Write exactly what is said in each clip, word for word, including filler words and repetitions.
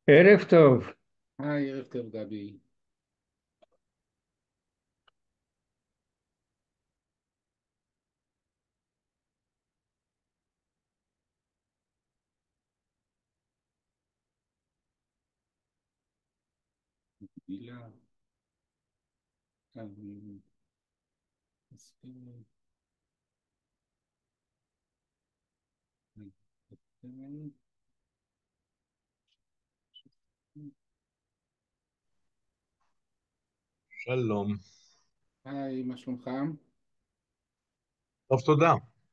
ערב טוב. היי, ערב טוב גבי. גילה. אני מסכים. שלום. היי, מה שלומך? טוב, תודה.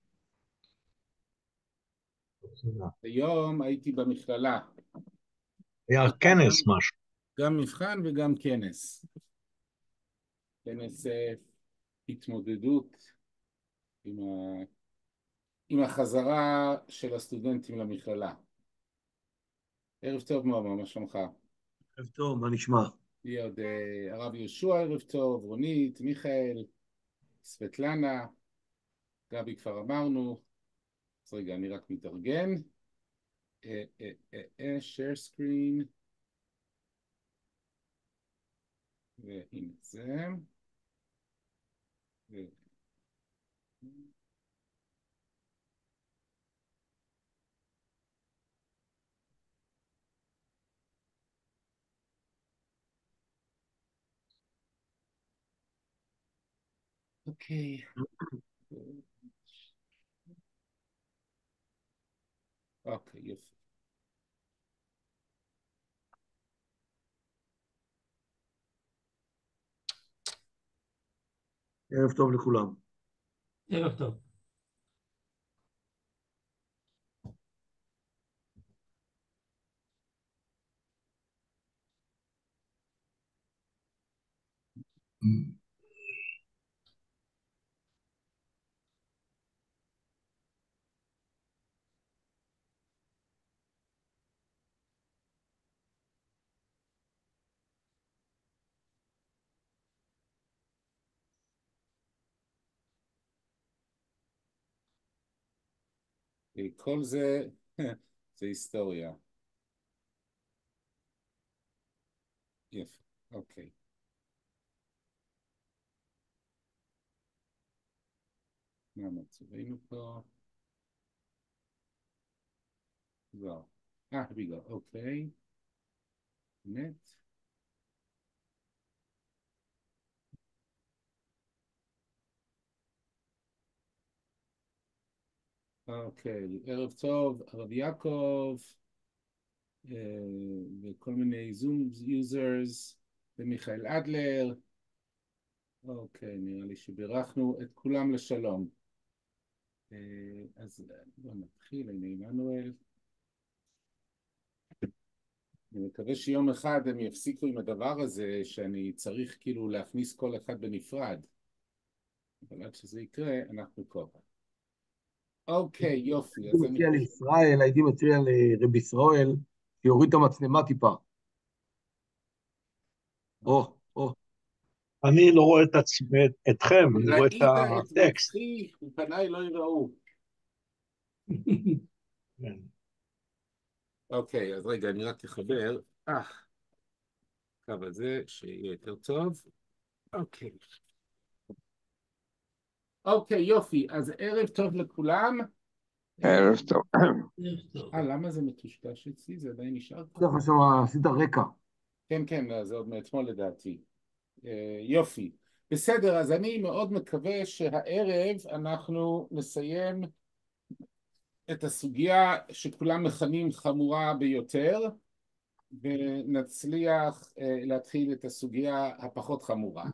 טוב, תודה. היום הייתי במכללה. היה היה גם, כנס משהו. גם מבחן וגם כנס. כנס אה, התמודדות עם, ה... עם החזרה של הסטודנטים למכללה. ערב טוב מאמה, מה שלומך? ערב טוב, מה נשמע? לי עוד אה, הרב יהושע, ערב טוב, רונית, מיכאל, סבטלנה, גבי כבר אמרנו. אז רגע, אני רק מתארגן. אה, אה, אה, אה, share screen, והנה זה. ו- אוקיי. אוקיי, יופי. ערב טוב לכולם. ערב טוב. כל זה, זה היסטוריה. יפה, אוקיי. מה מצביעים פה? לא. אה, בגלל, אוקיי. נט. אוקיי, ערב טוב, הרב יעקב, אה, וכל מיני זום יוזרס, ומיכאל אדלר. אוקיי, נראה לי שבירכנו את כולם לשלום. אה, אז בואו נתחיל, הנה עמנואל. אני מקווה שיום אחד הם יפסיקו עם הדבר הזה שאני צריך כאילו להכניס כל אחד בנפרד. אבל עד שזה יקרה, אנחנו פה. אוקיי, יופי, הייתי אז אני מציע חושב... לישראל, הייתי מציע לרבי ישראל, שיוריד את המצלמה טיפה. או, או. אני לא רואה את עצמי, אתכם, אני רואה את ראית את הטקסט. מצחי, ופניי לא יראו. כן. אוקיי, אז רגע, אני רק אחבר. אה, הקו הזה, שיהיה יותר טוב. אוקיי. אוקיי, יופי, אז ערב טוב לכולם. אה, ערב טוב. ערב טוב. אה, למה זה מטושטש אצלי? זה עדיין נשאר דרך ככה? שם עשית רקע. כן, כן, זה עוד מאתמול לדעתי. אה, יופי. בסדר, אז אני מאוד מקווה שהערב אנחנו נסיים את הסוגיה שכולם מכנים חמורה ביותר, ונצליח אה, להתחיל את הסוגיה הפחות חמורה.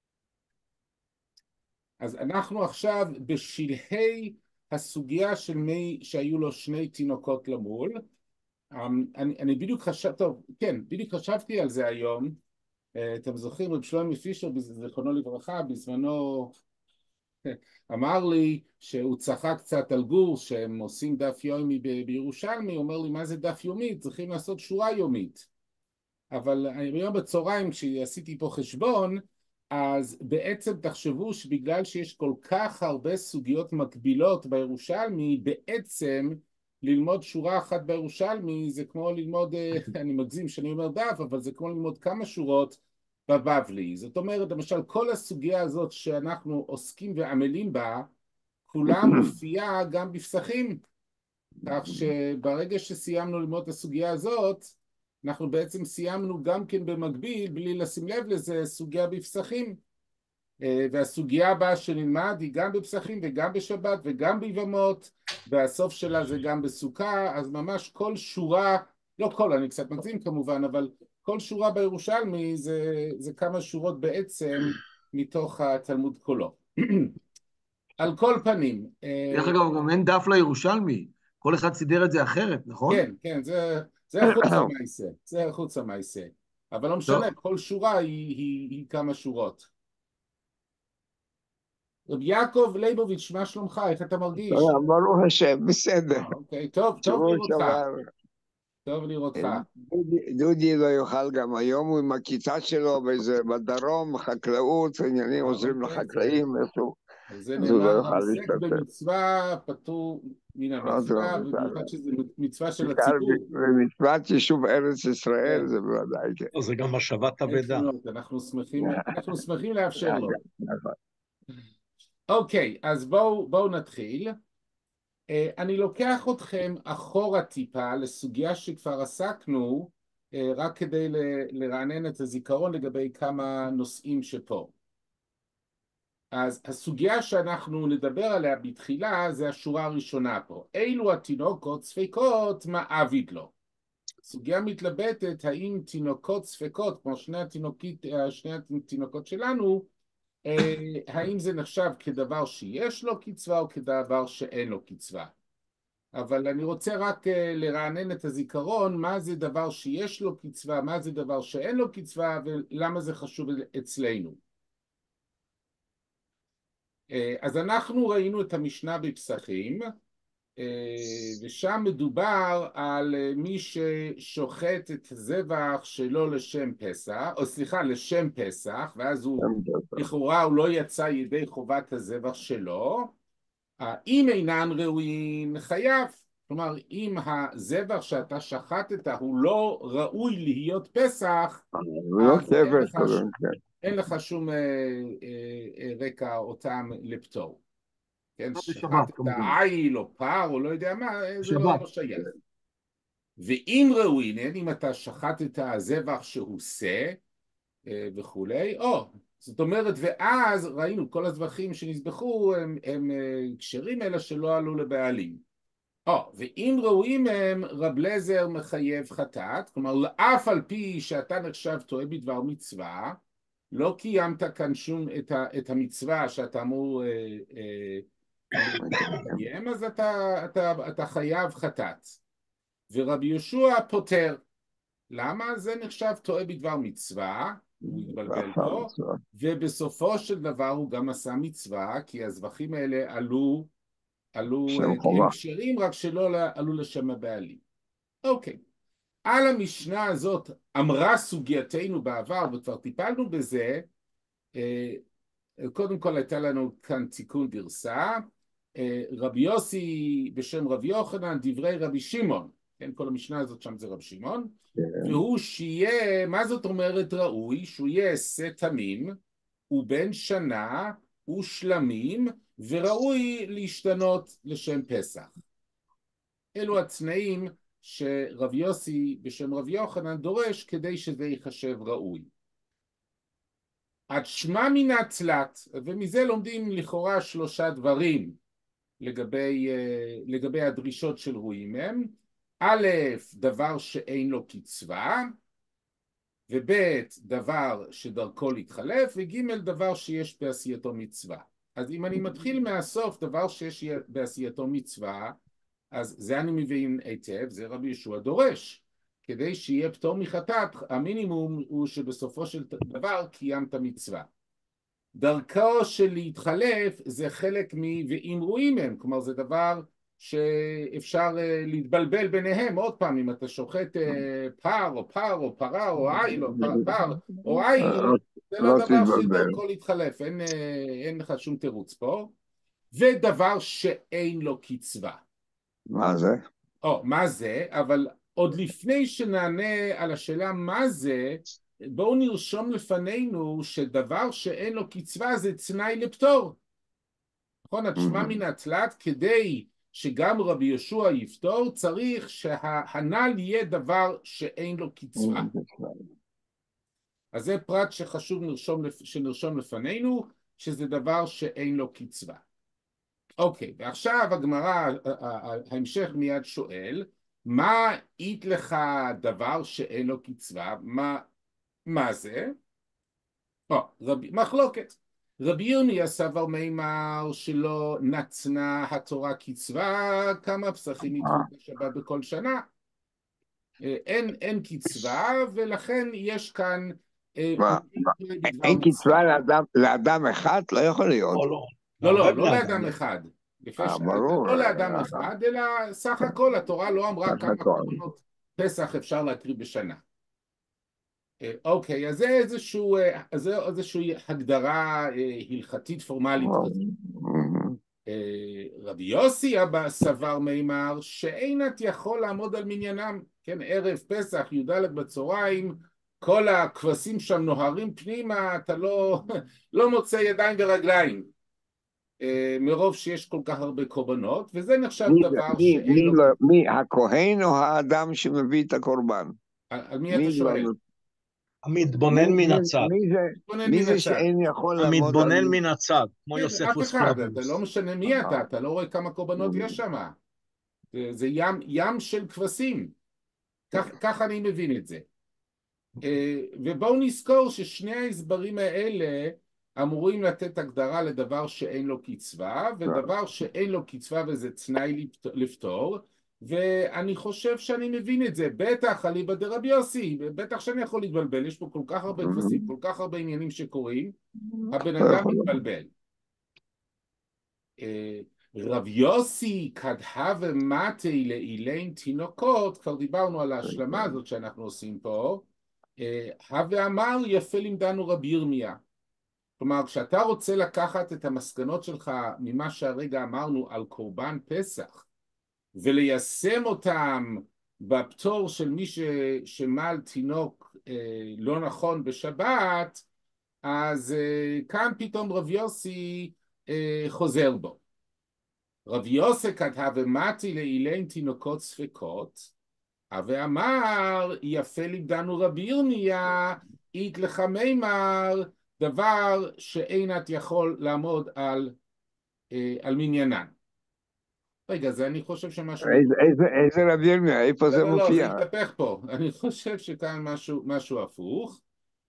אז אנחנו עכשיו בשלהי הסוגיה של מי שהיו לו שני תינוקות למול. אני, אני בדיוק חשב, טוב, כן, בדיוק חשבתי על זה היום. אתם זוכרים, רב שלמה פישר, זיכרונו לברכה, בזמנו אמר לי שהוא צחק קצת על גור שהם עושים דף יומי ב- בירושלמי, הוא אומר לי מה זה דף יומי? צריכים לעשות שורה יומית. אבל היום בצהריים כשעשיתי פה חשבון, אז בעצם תחשבו שבגלל שיש כל כך הרבה סוגיות מקבילות בירושלמי, בעצם ללמוד שורה אחת בירושלמי זה כמו ללמוד, אני מגזים שאני אומר דף, אבל זה כמו ללמוד כמה שורות בבבלי. זאת אומרת, למשל, כל הסוגיה הזאת שאנחנו עוסקים ועמלים בה, כולה מופיעה גם בפסחים. כך שברגע שסיימנו ללמוד את הסוגיה הזאת, אנחנו בעצם סיימנו גם כן במקביל, בלי לשים לב לזה, סוגיה בפסחים. והסוגיה הבאה שנלמד היא גם בפסחים וגם בשבת וגם ביבמות, והסוף שלה זה גם בסוכה, אז ממש כל שורה, לא כל, אני קצת מגזים כמובן, אבל כל שורה בירושלמי זה, זה כמה שורות בעצם מתוך התלמוד כולו. על כל פנים. דרך אגב, גם אין דף לירושלמי. כל אחד סידר את זה אחרת, נכון? כן, כן, זה, זה החוץ המעשה, זה החוץ המעשה. אבל לא משנה, כל שורה היא, היא, היא כמה שורות. רבי יעקב ליבוביץ', מה שלומך? איך אתה מרגיש? ברוך השם, בסדר. אוקיי, טוב, טוב לראותך. טוב לראותך. דודי לא יאכל גם היום, הוא עם הכיתה שלו בדרום, חקלאות, עניינים עוזרים לחקלאים, זה נאמר, העוסק במצווה פטור מן המצווה, במיוחד שזה מצווה של הציבור. במצוות יישוב ארץ ישראל, זה בוודאי כן. זה גם השבת אבדה. אנחנו שמחים לאפשר לו. אוקיי, אז בואו בואו נתחיל. אני לוקח אתכם אחורה טיפה לסוגיה שכבר עסקנו, רק כדי לרענן את הזיכרון לגבי כמה נושאים שפה. אז הסוגיה שאנחנו נדבר עליה בתחילה זה השורה הראשונה פה. אילו התינוקות ספקות מה עביד לו. הסוגיה מתלבטת האם תינוקות ספקות, כמו שני התינוקות, שני התינוקות שלנו, האם זה נחשב כדבר שיש לו קצבה או כדבר שאין לו קצבה. אבל אני רוצה רק לרענן את הזיכרון, מה זה דבר שיש לו קצבה, מה זה דבר שאין לו קצבה, ולמה זה חשוב אצלנו. אז אנחנו ראינו את המשנה בפסחים, ושם מדובר על מי ששוחט את הזבח שלו לשם פסח, או סליחה, לשם פסח, ואז הוא, לכאורה הוא לא יצא ידי חובת הזבח שלו, אם אינן ראויים חייב, כלומר אם הזבח שאתה שחטת הוא לא ראוי להיות פסח, אז אין לך שום, אין לך שום רקע אותם לפטור. כן, שחטת עיל או פר או לא יודע מה, זה לא שייך. ואם ראויים, אם אתה שחטת את הזבח שהוא שא וכולי, או, זאת אומרת, ואז ראינו כל הזבחים שנזבחו הם, הם כשרים אלא שלא עלו לבעלים. או, ואם ראויים הם, רב לזר מחייב חטאת, כלומר, אף על פי שאתה נחשב טועה בדבר מצווה, לא קיימת כאן שום את, ה, את המצווה שאתה אמור אה, אה, לקיים, אז אתה, אתה, אתה חייב חטאת. ורבי יהושע פוטר. למה? זה נחשב טועה בדבר מצווה, הוא התבלבל פה, ובסופו של דבר הוא גם עשה מצווה, כי הזבחים האלה עלו, עלו הם כשרים, רק שלא עלו לשם הבעלים. אוקיי. על המשנה הזאת אמרה סוגייתנו בעבר, וכבר טיפלנו בזה, קודם כל הייתה לנו כאן תיקון גרסה, רבי יוסי בשם רבי יוחנן, דברי רבי שמעון, כן, כל המשנה הזאת שם זה רבי שמעון, והוא שיהיה, מה זאת אומרת ראוי? שהוא יהיה שא תמים, ובן שנה, ושלמים, וראוי להשתנות לשם פסח. אלו התנאים שרבי יוסי בשם רבי יוחנן דורש כדי שזה ייחשב ראוי. עד שמע מן התלת, ומזה לומדים לכאורה שלושה דברים לגבי, לגבי הדרישות של ראויים הם. א', דבר שאין לו קצבה, וב', דבר שדרכו להתחלף, וג', דבר שיש בעשייתו מצווה. אז אם אני מתחיל מהסוף, דבר שיש בעשייתו מצווה, אז זה אני מבין היטב, זה רבי יהושע דורש. כדי שיהיה פטור מחטאת, המינימום הוא שבסופו של דבר קיימת מצווה. דרכו של להתחלף זה חלק מ... ואם רואים הם, כלומר זה דבר שאפשר להתבלבל ביניהם. עוד פעם, אם אתה שוחט פר או פר או פרה או עיל או פר או עיל, זה לא דבר שדרכו להתחלף, אין, אין לך שום תירוץ פה. ודבר שאין לו קצבה. מה זה? או, מה זה? אבל עוד לפני שנענה על השאלה מה זה, בואו נרשום לפנינו שדבר שאין לו קצבה זה תנאי לפטור. נכון? התשמע מן התלת, כדי שגם רבי יהושע יפטור, צריך שהנ"ל יהיה דבר שאין לו קצבה. אז זה פרט שחשוב נרשום, שנרשום לפנינו, שזה דבר שאין לו קצבה. אוקיי, ועכשיו הגמרא, ההמשך מיד שואל, מה אית לך דבר שאין לו קצבה? מה, מה זה? או, רבי, מחלוקת. רבי ירמיה סבר מימר שלא נתנה התורה קצבה, כמה פסחים ידחו בשבת בכל שנה. אין, אין קצבה, ולכן יש כאן... מה? אין קצבה לאדם, לאדם אחד? לא יכול להיות. לא, לא, לא לאדם אחד. ברור. לא לאדם אחד, אלא סך הכל התורה לא אמרה כמה קורבנות פסח אפשר להקריב בשנה. אוקיי, אז זה איזשהו, זה איזושהי הגדרה הלכתית פורמלית. רבי יוסי אבא סבר מימר שאין את יכול לעמוד על מניינם, כן, ערב פסח, י"ד בצהריים, כל הכבשים שם נוהרים פנימה, אתה לא, לא מוצא ידיים ורגליים, מרוב שיש כל כך הרבה קורבנות, וזה נחשב מי, דבר מי, שאין מי, לו... לא, מי, הכהן או האדם שמביא את הקורבן? על מי אתה שואל? לא... המתבונן מן הצד. מי זה, מי זה שאין יכול לעמוד על... המתבונן מן הצד, כמו יוספוס אף אחד, פלביוס. אתה לא משנה מי אתה, אתה לא רואה כמה קורבנות יש שם. זה ים, ים של כבשים. כך, כך אני מבין את זה. ובואו נזכור ששני ההסברים האלה אמורים לתת הגדרה לדבר שאין לו קצבה, ודבר שאין לו קצבה וזה תנאי לפטור, ואני חושב שאני מבין את זה, בטח אליבא דרבי יוסי, בטח שאני יכול להתבלבל, יש פה כל כך הרבה כבשים, כל כך הרבה עניינים שקורים, הבן אדם מתבלבל. רב יוסי קדהה ומתי לאילין תינוקות, כבר דיברנו על ההשלמה הזאת שאנחנו עושים פה, הווה אמר יפה לימדנו רבי ירמיה. כלומר, כשאתה רוצה לקחת את המסקנות שלך ממה שהרגע אמרנו על קורבן פסח, וליישם אותם בפטור של מי שמל תינוק לא נכון בשבת, אז כאן פתאום רב יוסי חוזר בו. רב יוסי כתב ומתי לאילין תינוקות ספקות, ואמר יפה לימדנו רבי ירמיה, אית לך מימר, דבר שאין את יכול לעמוד על, על מניינן. רגע, זה אני חושב שמשהו... איזה, איזה, איזה רבי ירמיה, איפה זה לא, לא, מופיע? לא, זה יתהפך פה. אני חושב שכאן משהו, משהו הפוך.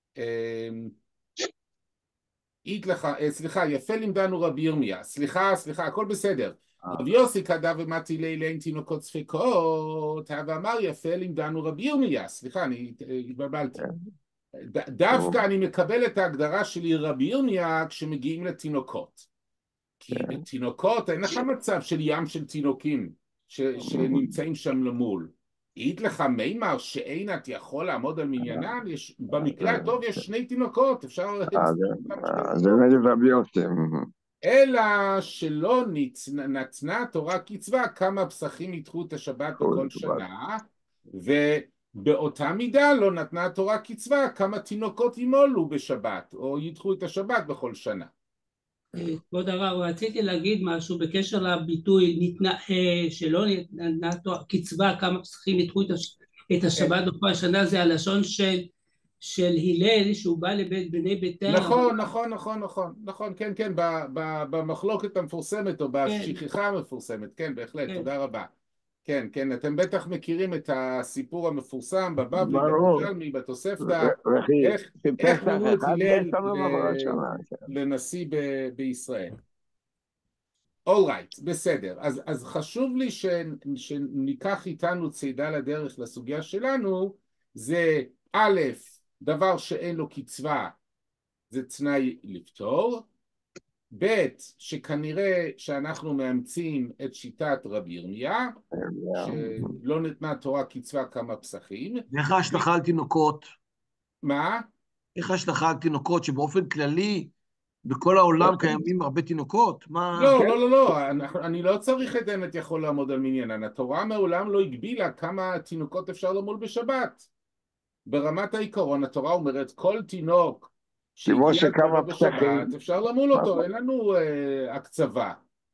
אית לך, סליחה, יפה לימדנו רבי ירמיה. סליחה, סליחה, הכל בסדר. רבי יוסי כתב ומתי לאילין תינוקות ספקות, ואמר יפה לימדנו רבי ירמיה. סליחה, אני התבלבלתי. דווקא אני מקבל את ההגדרה שלי רבי ירמיה כשמגיעים לתינוקות. כי בתינוקות אין לך מצב של ים של תינוקים שנמצאים שם למול. אית לך מימר שאין את יכול לעמוד על מניינם, במקרה הטוב יש שני תינוקות, אפשר... זה נגד רבי יוסי. אלא שלא נתנה תורה קצבה כמה פסחים ידחו את השבת בכל שנה, ובאותה מידה לא נתנה תורה קצבה כמה תינוקות ימולו בשבת, או ידחו את השבת בכל שנה. כבוד הרב, רציתי להגיד משהו בקשר לביטוי שלא נתנה קצבה כמה פסחים ידחו את השבת בכל השנה, זה הלשון של של הלל שהוא בא לבית בני ביתר. נכון, נכון, נכון, נכון, נכון, כן, כן, במחלוקת המפורסמת או בשכחה המפורסמת, כן, בהחלט, תודה רבה. כן, כן, אתם בטח מכירים את הסיפור המפורסם בבבלי, בירושלמי, בתוספתא, איך מינו את הלל לנשיא בישראל. אולרייט, בסדר, אז חשוב לי שניקח איתנו צעידה לדרך לסוגיה שלנו, זה א', דבר שאין לו קצבה, זה תנאי לפטור, ב', שכנראה שאנחנו מאמצים את שיטת רבי ירמיה, שלא נתנה תורה קצבה כמה פסחים. איך ההשלכה על תינוקות? מה? איך ההשלכה על תינוקות שבאופן כללי בכל העולם קיימים הרבה תינוקות? מה... לא, לא, לא, לא, אנחנו- אני לא צריך את אמת יכול לעמוד על מניינן. התורה מעולם לא הגבילה כמה תינוקות אפשר למול בשבת. ברמת העיקרון, התורה אומרת, כל תינוק כמו שהגיע שכמה זמנו בשבת, פסחים. אפשר למול אותו, אין לנו אה, הקצבה.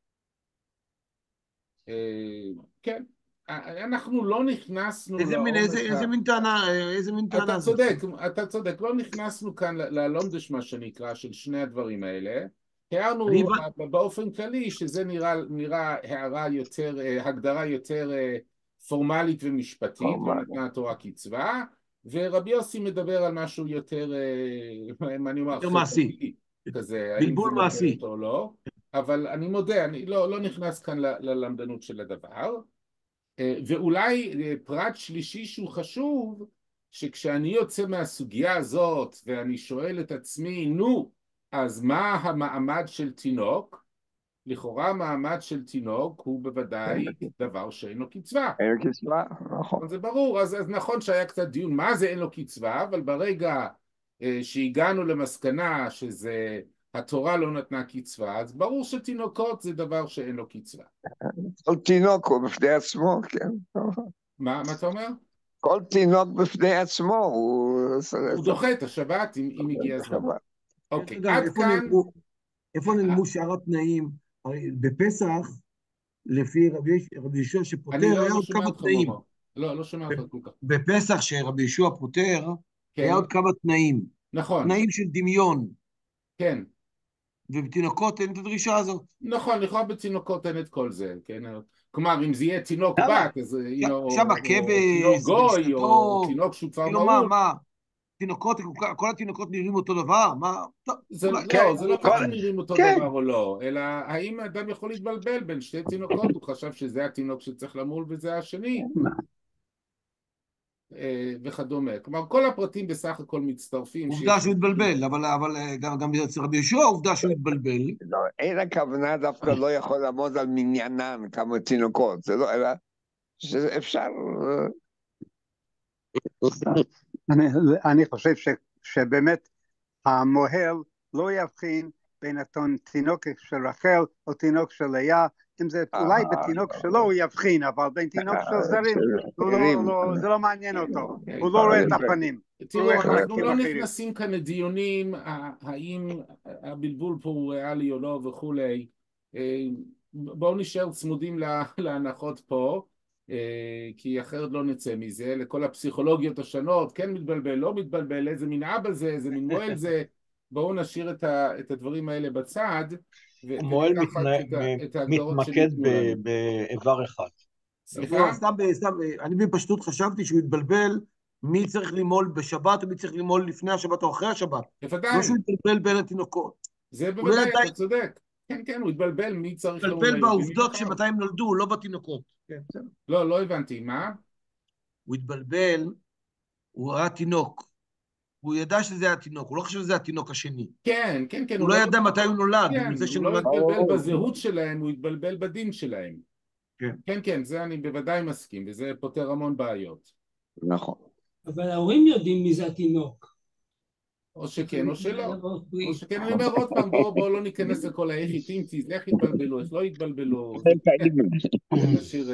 אה, כן, אה, אנחנו לא נכנסנו איזה מין, איזה, לעומק ה... איזה מין טענה, איזה מין טענה אתה זאת? צודק, אתה צודק, לא נכנסנו כאן ל- ללומדש מה שנקרא של שני הדברים האלה. הערנו אני הבנ- באופן כללי שזה נראה, נראה הערה יותר, אה, הגדרה יותר אה, פורמלית ומשפטית, פורמלית. ונתנה התורה קצבה, ורבי יוסי מדבר על משהו יותר, אה, מה אני אומר, יותר מעשי. חברתי כזה, האם בלבול זה מבלבל מעשי. אותו או לא, אבל אני מודה, אני לא, לא נכנס כאן ל- ללמדנות של הדבר. אה, ואולי אה, פרט שלישי שהוא חשוב, שכשאני יוצא מהסוגיה הזאת ואני שואל את עצמי, נו, אז מה המעמד של תינוק? לכאורה המעמד של תינוק הוא בוודאי דבר שאין לו קצבה. אין לו קצבה, נכון. זה ברור, אז, אז נכון שהיה קצת דיון מה זה אין לו קצבה, אבל ברגע אה, שהגענו למסקנה שזה התורה לא נתנה קצבה, אז ברור שתינוקות זה דבר שאין לו קצבה. כל תינוק הוא בפני עצמו, כן. מה, מה אתה אומר? כל תינוק בפני עצמו הוא... הוא דוחה את השבת אם, אם הגיע הזמן. שבת. אוקיי, אגב, עד איפה כאן, נאמרו- איפה נעלמו שאר התנאים? הרי בפסח, לפי רבי רבי יהושע שפוטר, אני לא, היה לא עוד שומע כמה אותך תנאים. מומו. לא, לא שומע אותך כל כך. בפסח שרבי יהושע פוטר, כן, היה עוד כמה תנאים. נכון, תנאים של דמיון, כן. ובתינוקות אין את הדרישה הזאת. נכון, לכאורה בתינוקות אין את כל זה, כן? כלומר, אם זה יהיה תינוק למה? בת, אז you know, או- שם או תינוק הכבש, גוי, או ואשתו, תינוק שהוא כבר כאילו מה, מהול, מה? תינוקות, כל התינוקות נראים אותו דבר? מה? טוב, זה אולי- לא, זה לא כל- ככה נראים אותו כן. דבר או לא, אלא האם האדם יכול להתבלבל בין שתי תינוקות, הוא חשב שזה התינוק שצריך למול וזה השני, אה, וכדומה. כלומר, כל הפרטים בסך הכל מצטרפים. עובדה שיש- שהוא התבלבל, אבל, אבל אה, גם, גם אצל רבי יהושע עובדה שהוא התבלבל. לא, אין הכוונה דווקא לא יכול לעמוד על מניינן כמה תינוקות, זה לא, אלא שאפשר... אה, אני, אני חושב ש, שבאמת המוהל לא יבחין בין התינוק של רחל או תינוק של לאה, אם זה אולי בתינוק שלו הוא יבחין, אבל בין תינוק של זרים הוא לא, לא, זה לא מעניין אותו, הוא לא רואה את הפנים. תראו, הוא רואה אנחנו לא אחרים. נכנסים כאן לדיונים האם הבלבול פה הוא ריאלי או לא וכולי. בואו נשאר צמודים להנחות פה, כי אחרת לא נצא מזה. לכל הפסיכולוגיות השונות, כן מתבלבל, לא מתבלבל, איזה מין אבא זה, איזה מין מועל זה. בואו נשאיר את, ה, את הדברים האלה בצד. המועל מתמקד באיבר אחד. סליחה? סתם, סתם, אני בפשטות חשבתי שהוא התבלבל מי צריך למול בשבת ומי צריך למול לפני השבת או אחרי השבת. בוודאי. לא שהוא התבלבל בין התינוקות. זה בוודאי, אתה צודק. כן, כן, הוא התבלבל מי צריך למול. התבלבל בעובדות שמתי הם נולדו, לא בתינוקות. לא, לא הבנתי, מה? הוא התבלבל, הוא ראה תינוק. הוא ידע שזה התינוק, הוא לא חושב שזה התינוק השני. כן, כן, כן. הוא לא ידע מתי הוא נולד. כן, הוא לא התבלבל בזהות שלהם, הוא התבלבל בדין שלהם. כן, כן, זה אני בוודאי מסכים, וזה פותר המון בעיות. נכון. אבל ההורים יודעים מי זה התינוק. או שכן או שלא. או שכן, אני אומר עוד פעם, בואו לא ניכנס לכל האיך איטימטיז, איך התבלבלו, איך לא התבלבלו. נשאיר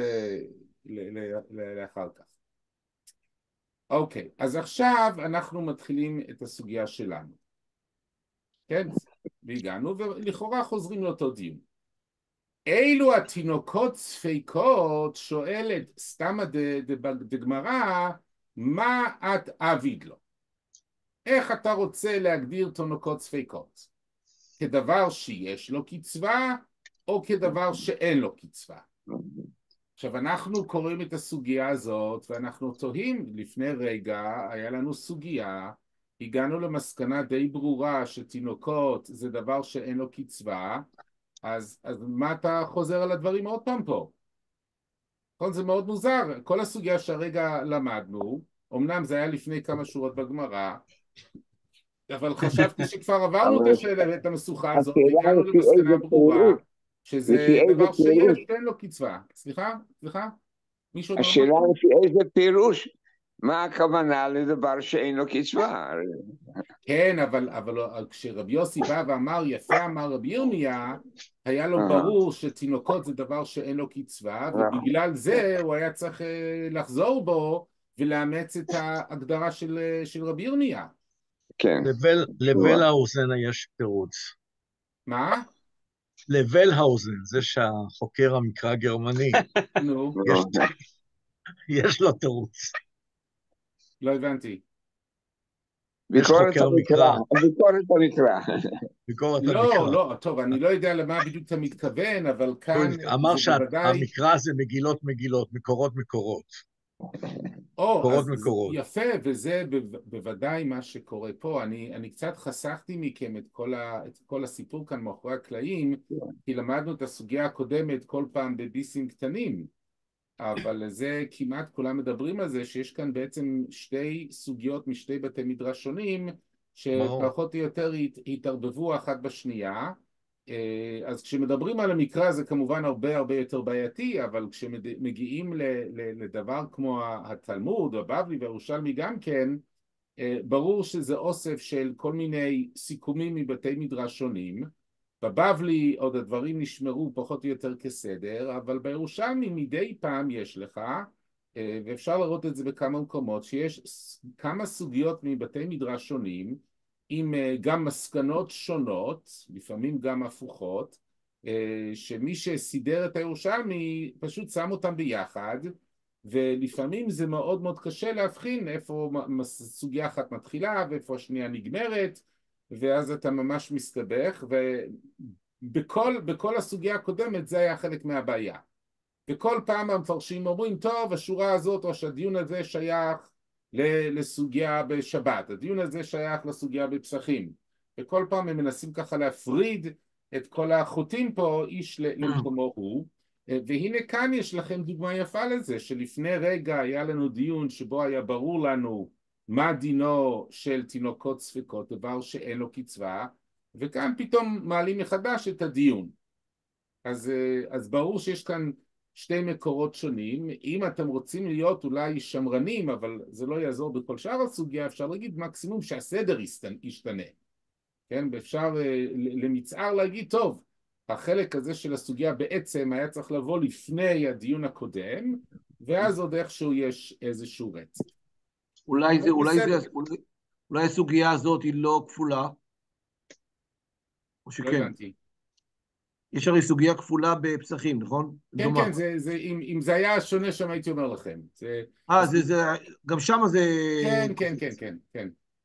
לאחר כך. אוקיי, אז עכשיו אנחנו מתחילים את הסוגיה שלנו. כן, והגענו, ולכאורה חוזרים לאותו דיון. אילו התינוקות ספיקות, שואלת סתמא דגמרא, מה את אביד לו? איך אתה רוצה להגדיר תינוקות ספיקות? כדבר שיש לו קצבה, או כדבר שאין לו קצבה? עכשיו אנחנו קוראים את הסוגיה הזאת ואנחנו תוהים, לפני רגע היה לנו סוגיה, הגענו למסקנה די ברורה שתינוקות זה דבר שאין לו קצבה, אז, אז מה אתה חוזר על הדברים עוד פעם פה? כל זה מאוד מוזר, כל הסוגיה שהרגע למדנו, אמנם זה היה לפני כמה שורות בגמרא, אבל חשבתי שכבר עברנו את השאלה ואת המסוכה הזאת, הגענו למסקנה ברורה, שזה דבר שיש, אין לו קצבה. סליחה? סליחה? השאלה לפי איזה פירוש מה הכוונה לדבר שאין לו קצבה? כן, אבל, אבל כשרבי יוסי בא ואמר, יפה אמר רבי ירמיה, היה לו ברור שתינוקות זה דבר שאין לו קצבה, ובגלל זה הוא היה צריך לחזור בו ולאמץ את ההגדרה של, של רבי ירמיה. כן. לוולהאוזן יש תירוץ. מה? לוולהאוזן, זה שהחוקר המקרא גרמני, נו, יש לו תירוץ. לא הבנתי. ביקורת המקרא. ביקורת המקרא. ביקורת לא, המקרא. לא, טוב, אני לא יודע למה בדיוק אתה מתכוון, אבל כאן אמר זה בוודאי... שהמקרא זה מגילות מגילות, מקורות מקורות. או, מקורות אז מקורות. יפה, וזה ב- בוודאי מה שקורה פה. אני, אני קצת חסכתי מכם את כל, ה, את כל הסיפור כאן מאחורי הקלעים, כי למדנו את הסוגיה הקודמת כל פעם בביסים קטנים, אבל זה כמעט כולם מדברים על זה, שיש כאן בעצם שתי סוגיות משתי בתי מדרש שונים, שפחות או יותר הת, התערבבו אחת בשנייה. אז כשמדברים על המקרא זה כמובן הרבה הרבה יותר בעייתי, אבל כשמגיעים לדבר כמו התלמוד, הבבלי והירושלמי גם כן, ברור שזה אוסף של כל מיני סיכומים מבתי מדרש שונים. בבבלי עוד הדברים נשמרו פחות או יותר כסדר, אבל בירושלמי מדי פעם יש לך, ואפשר לראות את זה בכמה מקומות, שיש כמה סוגיות מבתי מדרש שונים, עם גם מסקנות שונות, לפעמים גם הפוכות, שמי שסידר את הירושלמי פשוט שם אותם ביחד, ולפעמים זה מאוד מאוד קשה להבחין איפה סוגיה אחת מתחילה ואיפה השנייה נגמרת, ואז אתה ממש מסתבך, ובכל בכל הסוגיה הקודמת זה היה חלק מהבעיה. וכל פעם המפרשים אומרים, טוב, השורה הזאת או שהדיון הזה שייך לסוגיה בשבת, הדיון הזה שייך לסוגיה בפסחים, וכל פעם הם מנסים ככה להפריד את כל החוטים פה איש למקומו הוא, והנה כאן יש לכם דוגמה יפה לזה, שלפני רגע היה לנו דיון שבו היה ברור לנו מה דינו של תינוקות ספקות, דבר שאין לו קצבה, וכאן פתאום מעלים מחדש את הדיון. אז, אז ברור שיש כאן שתי מקורות שונים. אם אתם רוצים להיות אולי שמרנים, אבל זה לא יעזור בכל שאר הסוגיה, אפשר להגיד מקסימום שהסדר ישתנה. כן, ואפשר למצער להגיד, טוב, החלק הזה של הסוגיה בעצם היה צריך לבוא לפני הדיון הקודם, ואז עוד איכשהו יש איזשהו רצף. אולי, זה, אולי, זה, אולי, אולי הסוגיה הזאת היא לא כפולה, או שכן. לא הבנתי. יש הרי סוגיה כפולה בפסחים, נכון? כן, דומה. כן, זה, זה, אם, אם זה היה שונה שם הייתי אומר לכם. אה, זה, זה, גם שם זה... כן, כן, כן, כן, כן.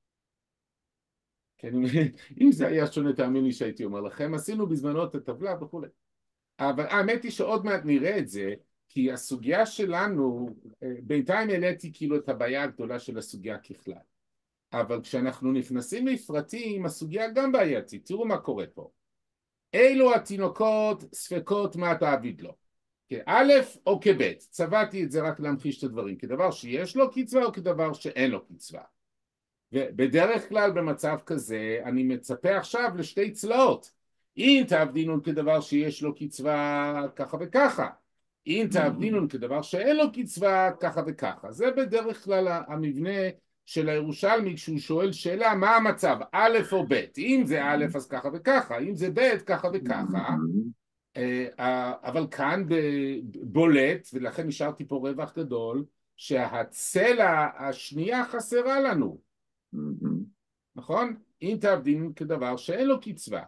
כן, אם זה היה שונה תאמין לי שהייתי אומר לכם, עשינו בזמנו את הטבלה וכו'. אבל האמת היא שעוד מעט נראה את זה, כי הסוגיה שלנו, בינתיים העליתי כאילו את הבעיה הגדולה של הסוגיה ככלל. אבל כשאנחנו נכנסים לפרטים, הסוגיה גם בעייתית. תראו מה קורה פה. אילו התינוקות ספקות מה תעביד לו. כא' או כב'. צבעתי את זה רק להמחיש את הדברים. כדבר שיש לו קצבה או כדבר שאין לו קצבה. ובדרך כלל במצב כזה אני מצפה עכשיו לשתי צלעות. אם תעבדינון כדבר שיש לו קצבה ככה וככה. אם תעבדינון כדבר שאין לו קצבה ככה וככה. זה בדרך כלל המבנה של הירושלמי כשהוא שואל שאלה מה המצב, א' או ב', אם זה א' אז ככה וככה, אם זה ב' ככה וככה, אבל כאן בולט, ולכן נשארתי פה רווח גדול, שהצלע השנייה חסרה לנו, נכון? אם תעבדין כדבר שאין לו קצבה.